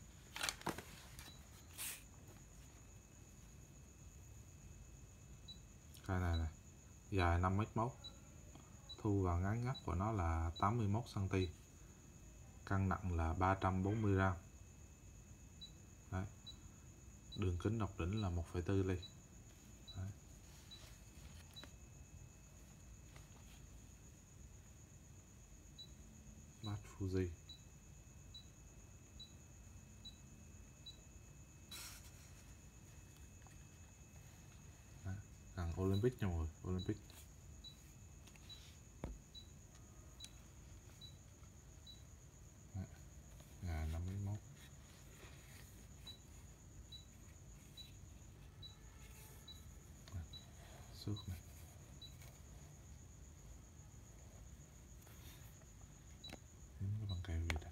Cái này này, dài năm mét mốt. Thu vào ngắn nhất của nó là tám mươi mốt xăng ti mét. Cân nặng là ba trăm bốn mươi gam. Đấy. Đường kính đọc đỉnh là một phẩy bốn ly. Đấy. Bát Fuji. Đấy. Cần Olympic nha mọi người, Olympic. Dài năm mươi mốt. Xước này. Những cái băng keo gì đây?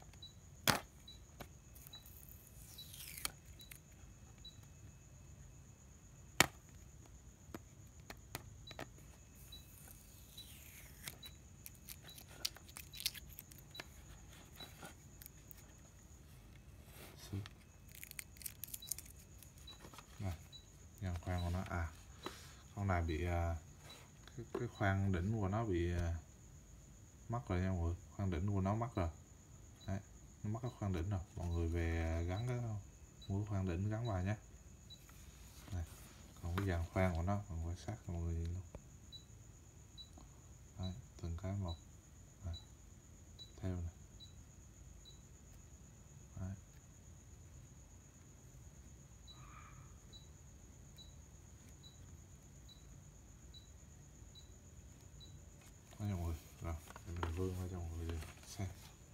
Xước. Này, nhân khoan của nó à. Con này bị uh, cái, cái khoan đỉnh của nó bị uh, mất rồi nha mọi người. Khoan đỉnh của nó mất rồi. Đấy, nó mất cái khoan đỉnh rồi. Mọi người về gắn cái mua khoan đỉnh gắn vào nhé. Này, còn cái dàn khoan của nó còn quan sát cho mọi người nhìn luôn. Đấy, từng cái một. Đấy, theo này. Đấy. Đó nha mọi người. Rồi, mình vương ra cho mọi người xem.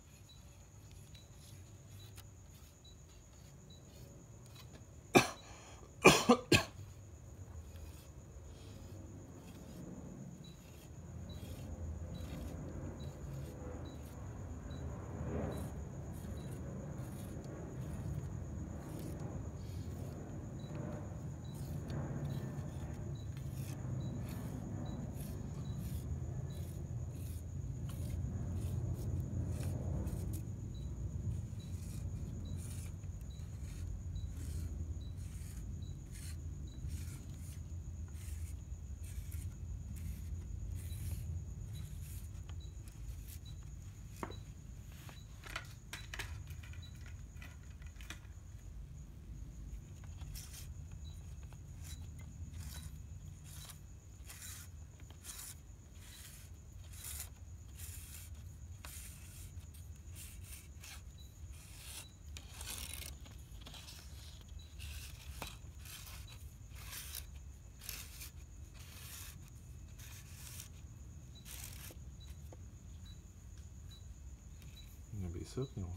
Bị xước nhiều.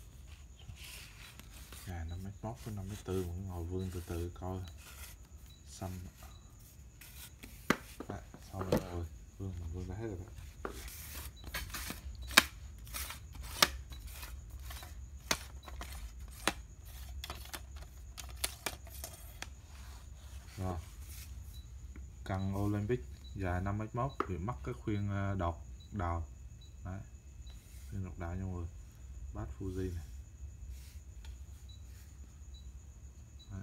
Gà năm mét mốt với năm mét tư, ngồi vương từ từ coi xanh. Đấy, xong rồi rồi vương mình vương đã hết rồi đó. Rồi cần Olympic dài năm mét mốt bị mất cái khuyên đọt đào. Đấy, khuyên đọt đào nha mọi người. Bát Fuji này. Đấy.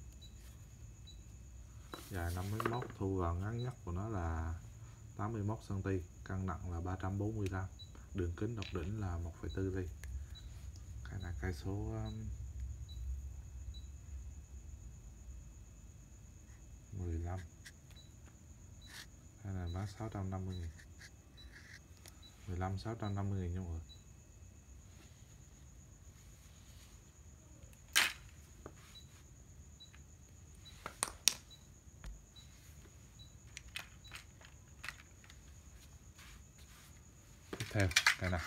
Dài năm mét mốt, thu vào ngắn nhất của nó là tám mươi mốt xăng ti mét, cân nặng là ba trăm bốn mươi gam, đường kính độc đỉnh là một phẩy bốn ly. Cái này cây số um, mười lăm. Cái này bán sáu trăm năm mươi nghìn, mười lăm sáu trăm năm mươi nghìn nha mọi người. Tiếp theo cái này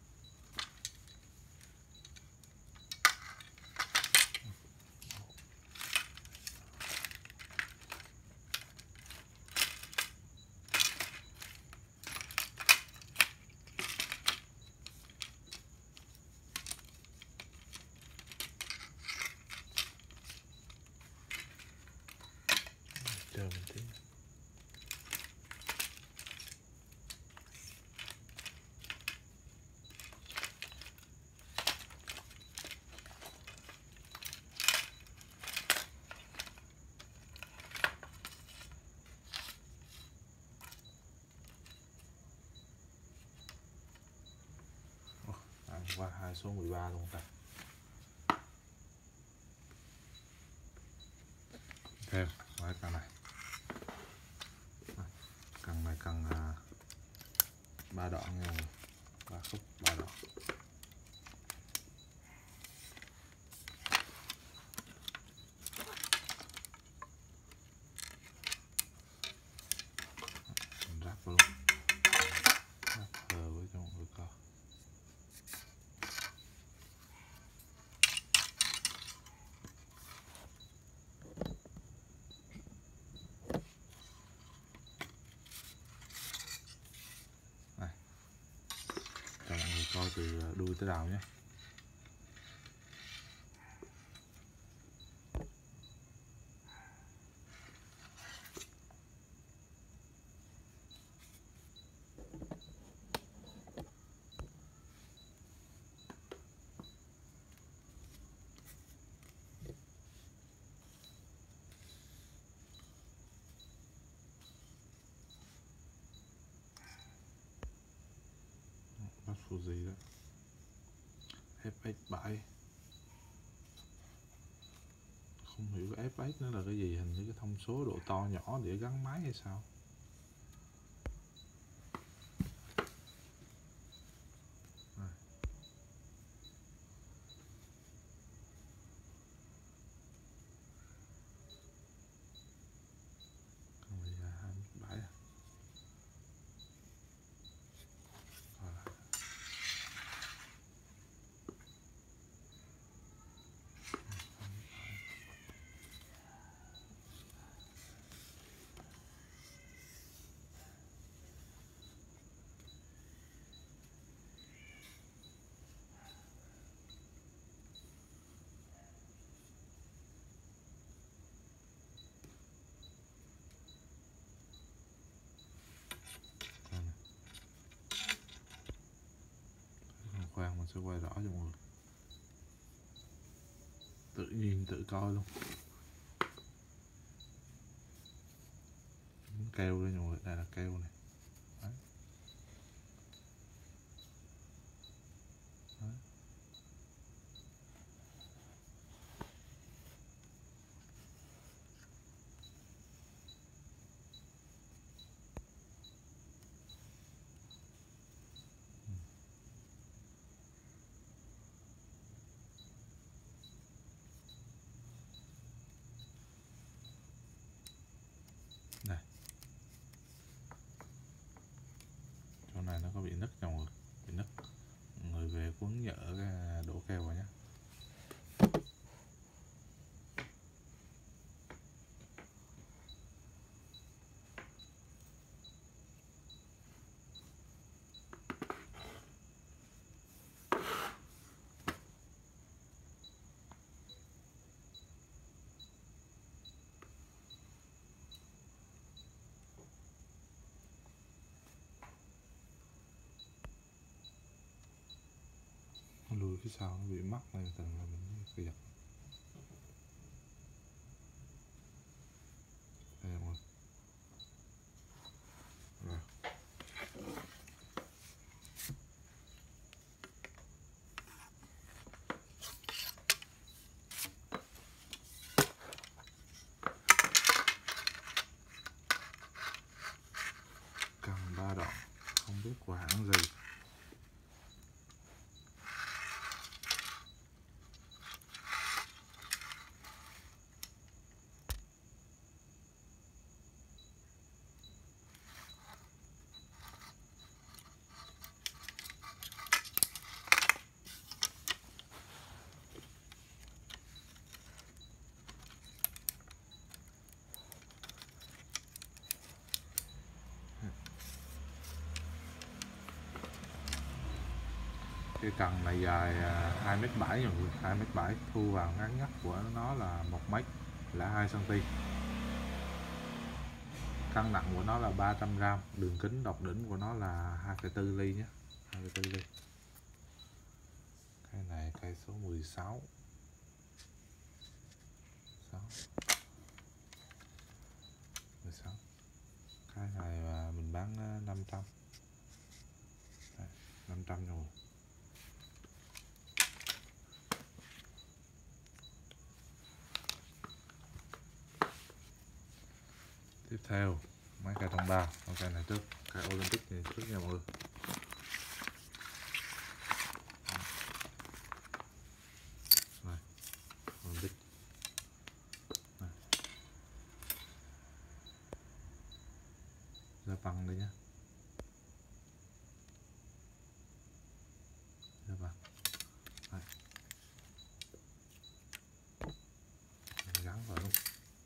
chờ mình tí. Qua hai số mười ba luôn ta. Theo cái cần này, cần này cần ba đoạn nha, ba khúc ba đoạn. Mình ráp luôn, ráp hờ với cho mọi người coi. Cho mọi người coi từ đuôi tới đầu nhé. Bát Fuji đó, ép ích bảy. Không hiểu cái ép ích nó là cái gì, hình như cái thông số độ to nhỏ để gắn máy hay sao. Khoan mình sẽ quay rõ cho mọi người tự nhiên tự coi luôn. Keo đây mọi người, đây là keo này. Đấy. Đấy. Đây. Chỗ này nó có bị nứt nha mọi người, bị nứt. Người về quấn nhỡ cái đổ keo vào nhé. Nó lùi phía sau nó bị mắc nên thành là mình phải giật. Đây mọi người. Rồi. Cần ba đoạn, không biết của hãng gì. Cái cần này dài hai mét bảy rồi, hai mét bảy, thu vào ngắn nhất của nó là một mét là hai xăng ti mét. Cân nặng của nó là ba trăm gam, đường kính độc đỉnh của nó là hai phẩy bốn ly nhé, hai phẩy bốn ly. Cái này cây số mười sáu. mười sáu. Cái này mà mình bán năm trăm. Đây, năm trăm rồi. Tiếp theo mấy cây trong bao, con cây này trước, cây Olympic này trước nha mọi người. Này, Olympic. Này. Ra băng đi nhá. Ra băng. Đây. Gắn vào luôn.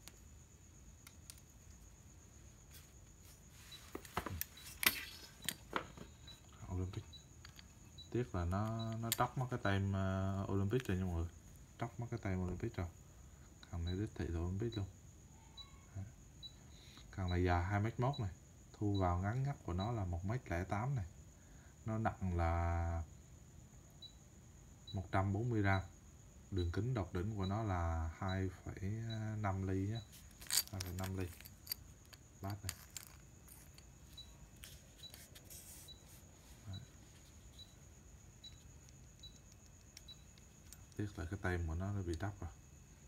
Olympic. Tiếc là nó nó tróc mất cái tem uh, Olympic rồi nha mọi người, tróc mất cái tem Olympic rồi. Cần này đích thị là Olympic luôn. Cần này dài hai mét mốt này, thu vào ngắn nhất của nó là một mét lẻ tám này, nó nặng là một trăm bốn mươi gam, đường kính độc đỉnh của nó là hai phẩy năm ly nhé, hai phẩy năm ly. Bát này. Tiếc là cái tem của nó nó bị tróc rồi.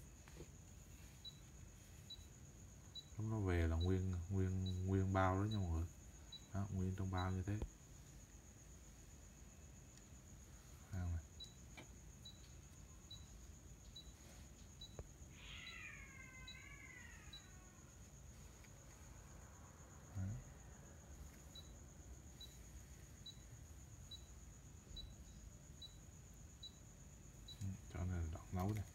Lúc nó về là nguyên nguyên nguyên bao đó nha mọi người. Đó, nguyên trong bao như thế. Này. Cho nên là đọt nấu này.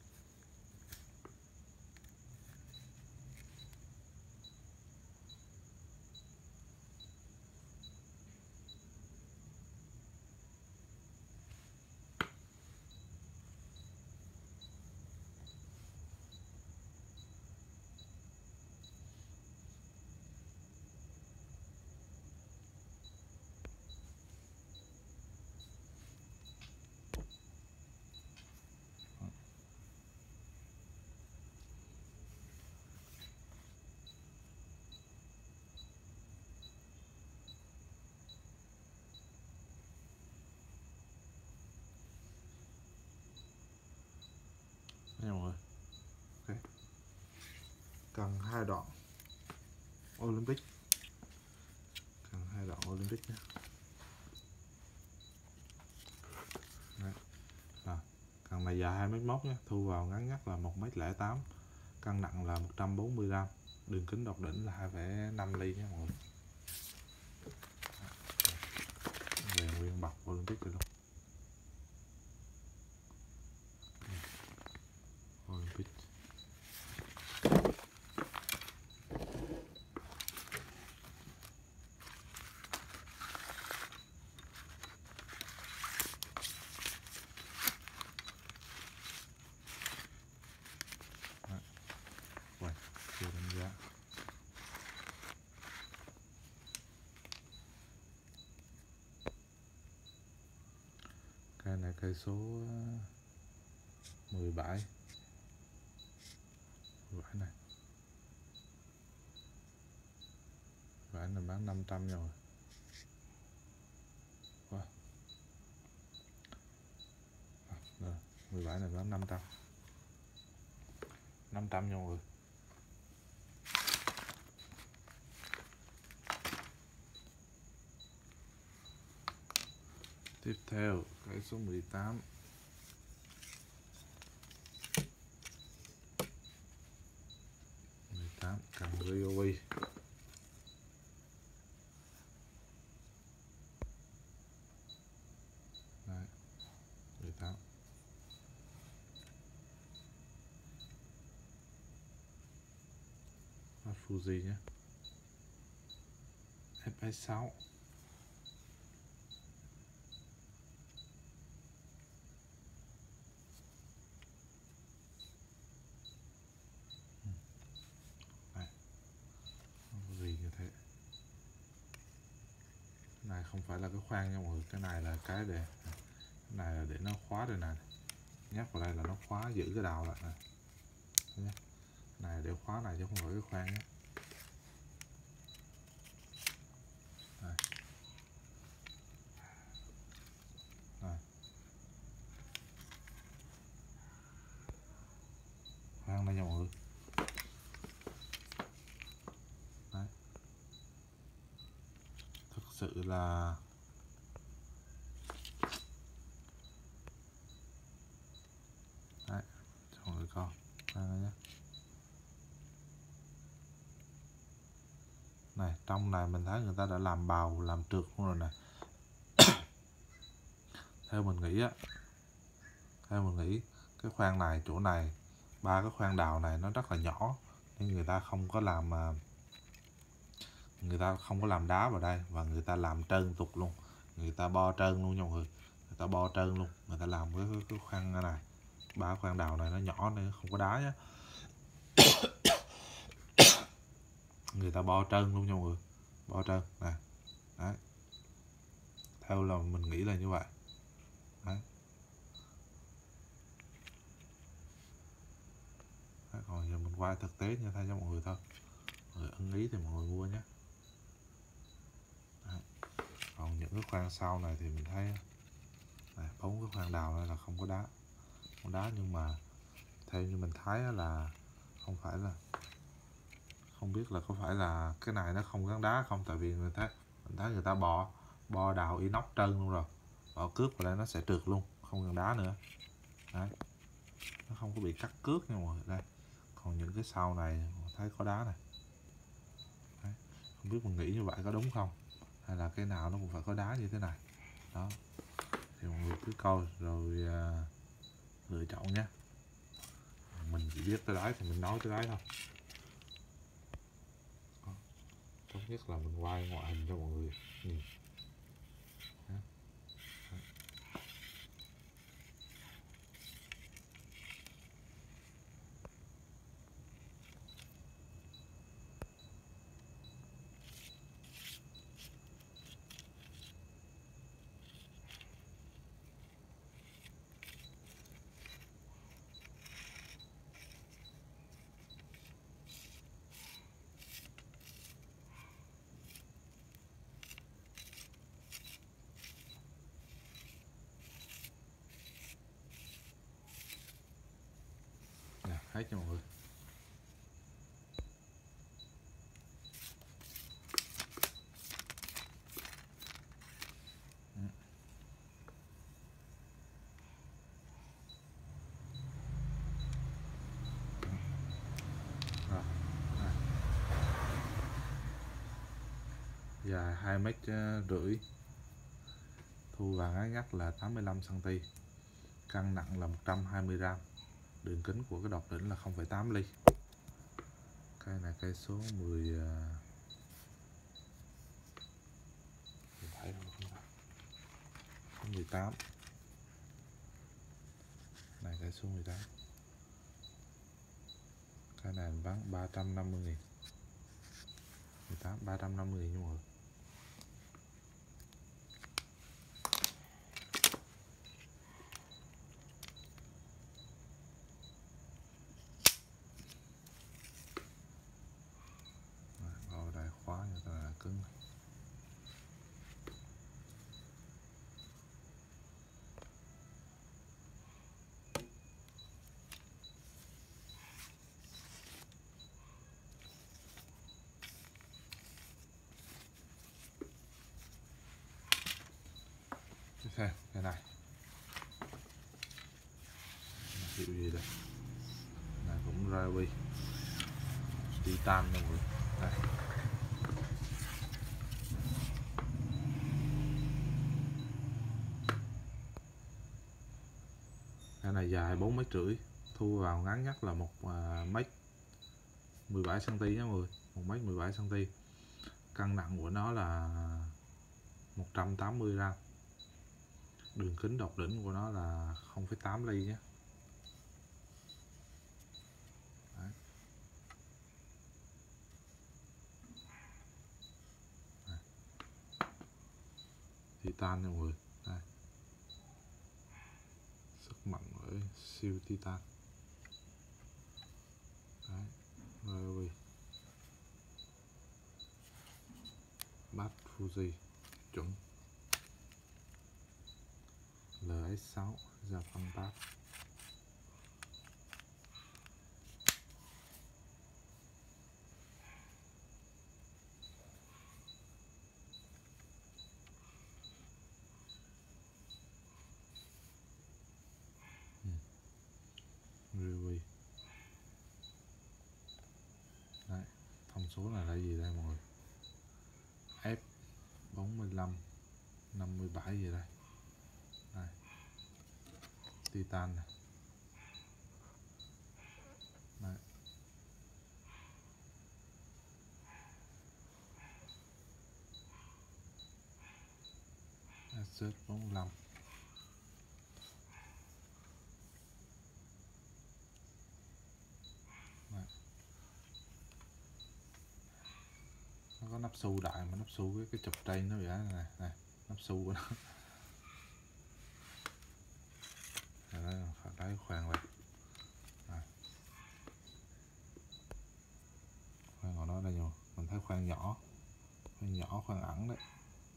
Nha mọi người. Okay. Cần hai đoạn Olympic, cần hai đoạn Olympic nhé. Đấy. Rồi. Cần này dài hai mét mốt nhé, thu vào ngắn nhất là một mét lẻ tám, cân nặng là một trăm bốn mươi gam, đường kính độc đỉnh là hai phẩy năm ly nhé mọi người. Về nguyên bọc Olympic rồi luôn. Olympic. Rồi, chưa đánh giá. Cây này cây số mười bảy. mười bảy này. mười bảy này bán năm trăm rồi. Wow. Rồi, mười bảy này bán năm trăm. năm trăm nha mọi người. Tiếp theo cái số mười tám. mười tám cần Ryobi. Đấy, mười tám. Fuji nhé. ép ét sáu. Gì như thế. Cái này không phải là cái khoang nha mọi người, cái này là cái để cái này là để nó khóa đây nè, nhắc vào đây là nó khóa giữ cái đào lại nè. Cái này để khóa này chứ không phải cái khoang nhé. Đây. Đây. Khoang đây nha mọi người. Đấy. Thực sự là đấy, cho mọi người coi khoang đây nhé. Này, trong này mình thấy người ta đã làm bào, làm trượt luôn rồi nè. Theo mình nghĩ á, theo mình nghĩ cái khoang này, chỗ này, ba cái khoang đào này nó rất là nhỏ nên người ta không có làm người ta không có làm đá vào đây, và người ta làm trơn tục luôn, người ta bo trơn luôn nha mọi người, người ta bo trơn luôn, người ta làm cái, cái, cái khoang này, ba khoang đào này nó nhỏ nên không có đá nhé. Người ta bo trơn luôn nha mọi người, bo trơn nè. Đấy, theo là mình nghĩ là như vậy. Đấy. Đấy, còn giờ mình quay thực tế như thế cho mọi người thôi, mọi người ưng ý thì mọi người mua nhé. Đấy. Còn những cái khoang sau này thì mình thấy này, bốn cái khoang đào này là không có đá, không đá, nhưng mà theo như mình thấy là không phải là, không biết là có phải là cái này nó không gắn đá không, tại vì người ta mình thấy người ta bò bo đào inox trơn luôn rồi, bỏ cước vào đây nó sẽ trượt luôn, không cần đá nữa. Đấy, nó không có bị cắt cước nha mọi người. Đây, còn những cái sau này thấy có đá này. Đấy, không biết mình nghĩ như vậy có đúng không, hay là cái nào nó cũng phải có đá như thế này. Đó, thì mọi người cứ coi rồi uh, lựa chọn nhé. Mình chỉ biết tới đấy thì mình nói tới đấy thôi. Đó, tốt nhất là mình quay ngoại hình cho mọi người nhìn. Hết cho mọi người. Rồi, dài hai mét rưỡi, thu vàng ái ngắt là tám mươi lăm xăng ti mét, cân nặng là một trăm hai mươi gam, đường kính của cái đọt đỉnh là không phẩy tám ly. Cây này cây số mười mười tám. Này cây số mười tám. Cái này bán ba trăm năm mươi nghìn. mười tám ba trăm năm mươi nghìn mọi người. xem cái này hiệu gì đây, này cũng Ryobi Titan mọi người. Đây. Cái này dài bốn mét rưỡi, thu vào ngắn nhất là một mét mười bảy xăng-ti-mét nha mọi người, một mét mười bảy xăng-ti-mét. Cân nặng của nó là một trăm tám mươi gam. Đường kính độc đỉnh của nó là không phẩy tám ly nhé. Đấy. Đấy. Titan nha mọi người. Đây. Sức mạnh với siêu Titan. Đấy. Ryobi Bass Fuji chuẩn lờ ét sáu ra phân bass. Ryobi. Đấy, thông số này là gì đây mọi người? F bốn mươi lăm năm mươi bảy gì đây. Đây. Titan này. Đấy. Asset bốn mươi lăm. Đấy. Nó có nắp xu đại mà nắp xu với cái chụp trên nó vậy này, này, nắp xu của nó. Đấy, đấy khoan lại. Đây. Khoan của nó đây rồi, mình thấy khoan nhỏ, khoan nhỏ, khoan ẩn đấy.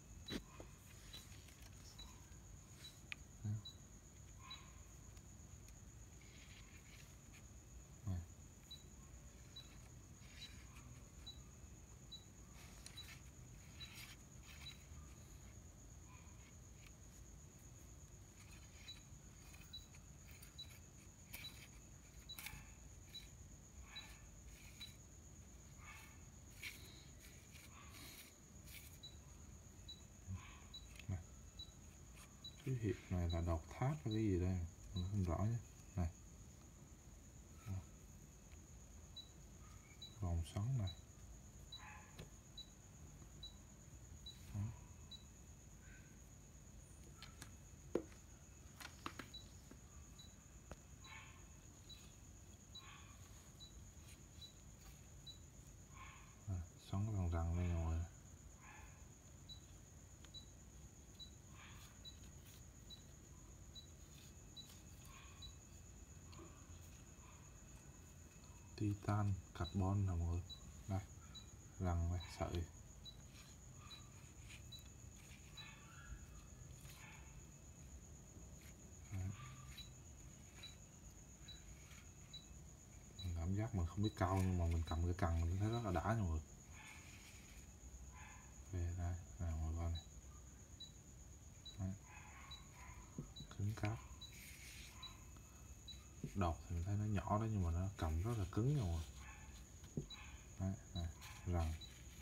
Cái hiệu này là đột tháp hay cái gì đây mình không rõ nhé. Này vòng xoắn này. Đó. À, xoắn răng răng đây rồi. Titan carbon là mọi người. Đây, răng này, sợi. Đấy. Mình cảm giác mình không biết cao nhưng mà mình cầm cái cần mình thấy rất là đã nha mọi người. Về đây, này mọi người này. Đấy. Cứng cáp. Đột thì mình thấy nó nhỏ đó nhưng mà nó cầm rất là cứng nha mọi người. Đấy, này, răng.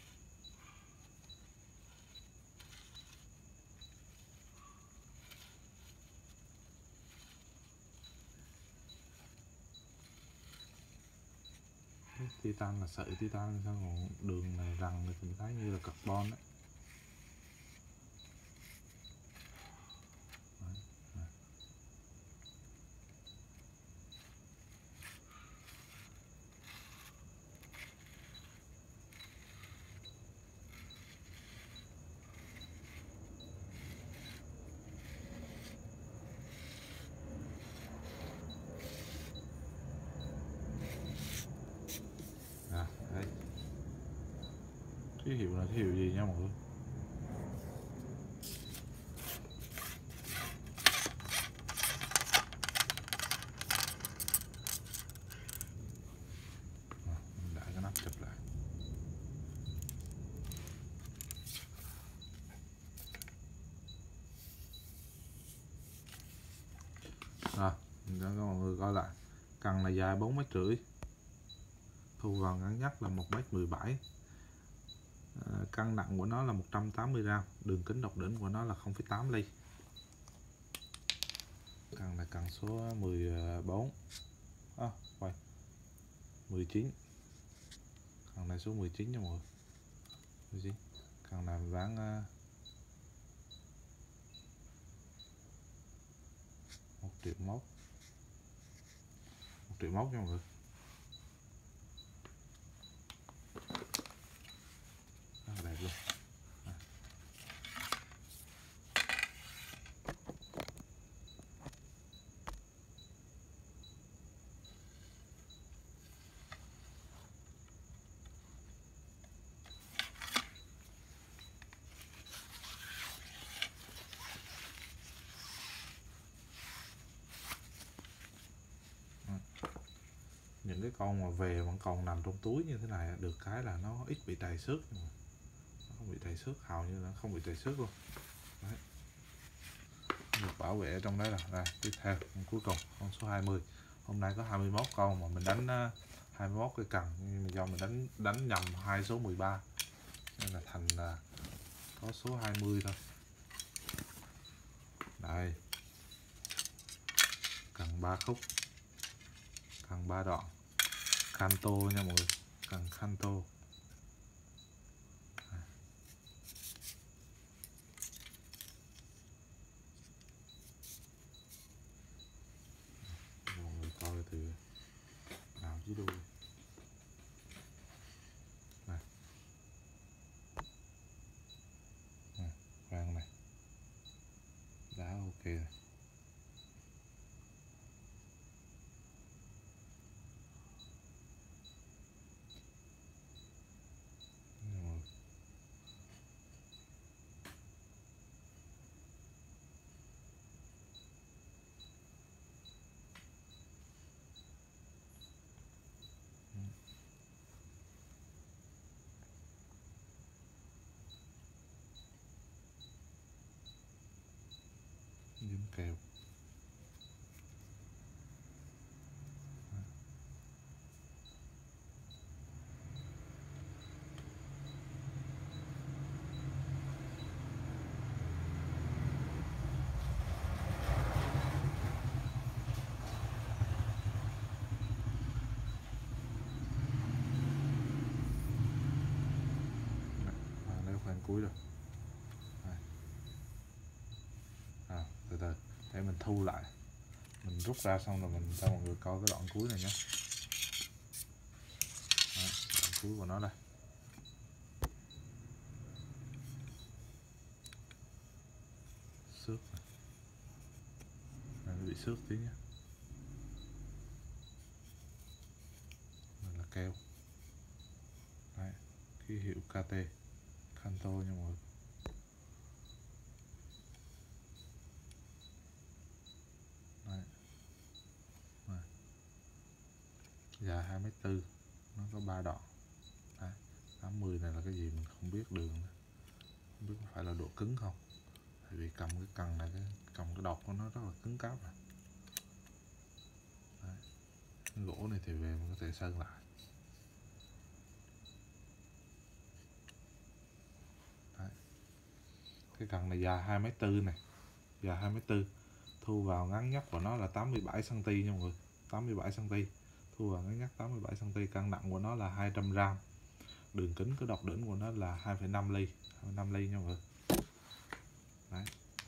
Titan là sợi Titan, sao còn đường này răng này mình thấy như là carbon đấy. Đấy, đấy. À, đấy. Cái hiệu là cái hiệu gì nha mọi người? À, mình để cái nắp chụp lại. Rồi, cho các mọi người coi lại. Cần này dài bốn mét rưỡi, thu vào ngắn nhất là một mét mười bảy. À, cân nặng của nó là một trăm tám mươi gam, đường kính độc đỉnh của nó là không phẩy tám ly. Cần này cần số mười bốn. À, quay. mười chín. Cần này số mười chín nha mọi người. mười chín. Cần này mình bán uh, một triệu mốt. một triệu mốt nha mọi người. Rất là đẹp luôn. À. Những cái con mà về vẫn còn nằm trong túi như thế này, được cái là nó ít bị trầy xước, nó không bị trầy xước, hầu như nó không bị trầy xước luôn. Đấy. Được bảo vệ ở trong đấy là đây. Tiếp theo con cuối cùng, con số hai mươi. Hôm nay có hai mươi mốt con mà mình đánh hai mươi mốt cái cần, nhưng mà do mình đánh đánh nhầm hai số mười ba nên là thành là có số hai mươi thôi. Đây, cần ba khúc, cần ba đoạn, canto nha mọi người, cần canto. Mọi người coi từ nào chứ đuôi này, vàng này đã ok rồi. Dính kèo. Khoan cuối rồi. À, từ từ để mình thu lại, mình rút ra xong rồi mình cho mọi người coi cái đoạn cuối này nhé. Đó, đoạn cuối của nó đây. Xước này. Nó bị xước tí nhé. Đây là keo. Đấy, ký hiệu ca tê Canto nha mọi người. Đấy. Đấy. Dài hai mét tư, nó có ba đoạn. Đấy. tám mươi này là cái gì mình không biết đường nữa. Không biết có phải là độ cứng không, tại vì cầm cái cần này, cái cầm cái đọt của nó rất là cứng cáp rồi. Đấy. Cái gỗ này thì về mình có thể sơn lại. Đấy. Cái cần này dài hai mét tư này, dài hai mét tư, thu vào ngắn nhất của nó là tám mươi bảy xăng ti nha mọi người, tám mươi bảy xăng ti, thu vào ngắn nhất tám mươi bảy xăng ti, cân nặng của nó là hai trăm gam, đường kính cái độc đỉnh của nó là hai phẩy năm ly, hai phẩy năm ly nha mọi người. Đấy.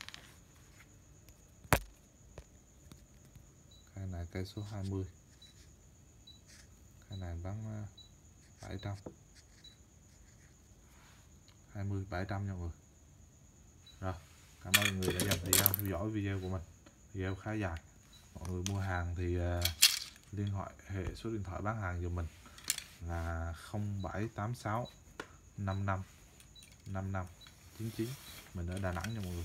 Cây này cây số hai mươi, cây này bán bảy trăm, hai mươi bảy trăm nha mọi người. Rồi, cảm ơn mọi người đã dành thời gian theo dõi video của mình. Video khá dài. Mọi người mua hàng thì uh, liên hệ số điện thoại bán hàng giùm mình là không bảy tám sáu năm năm năm năm chín chín. Mình ở Đà Nẵng nha mọi người.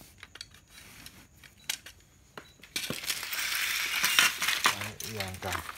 Đấy, vàng cầm.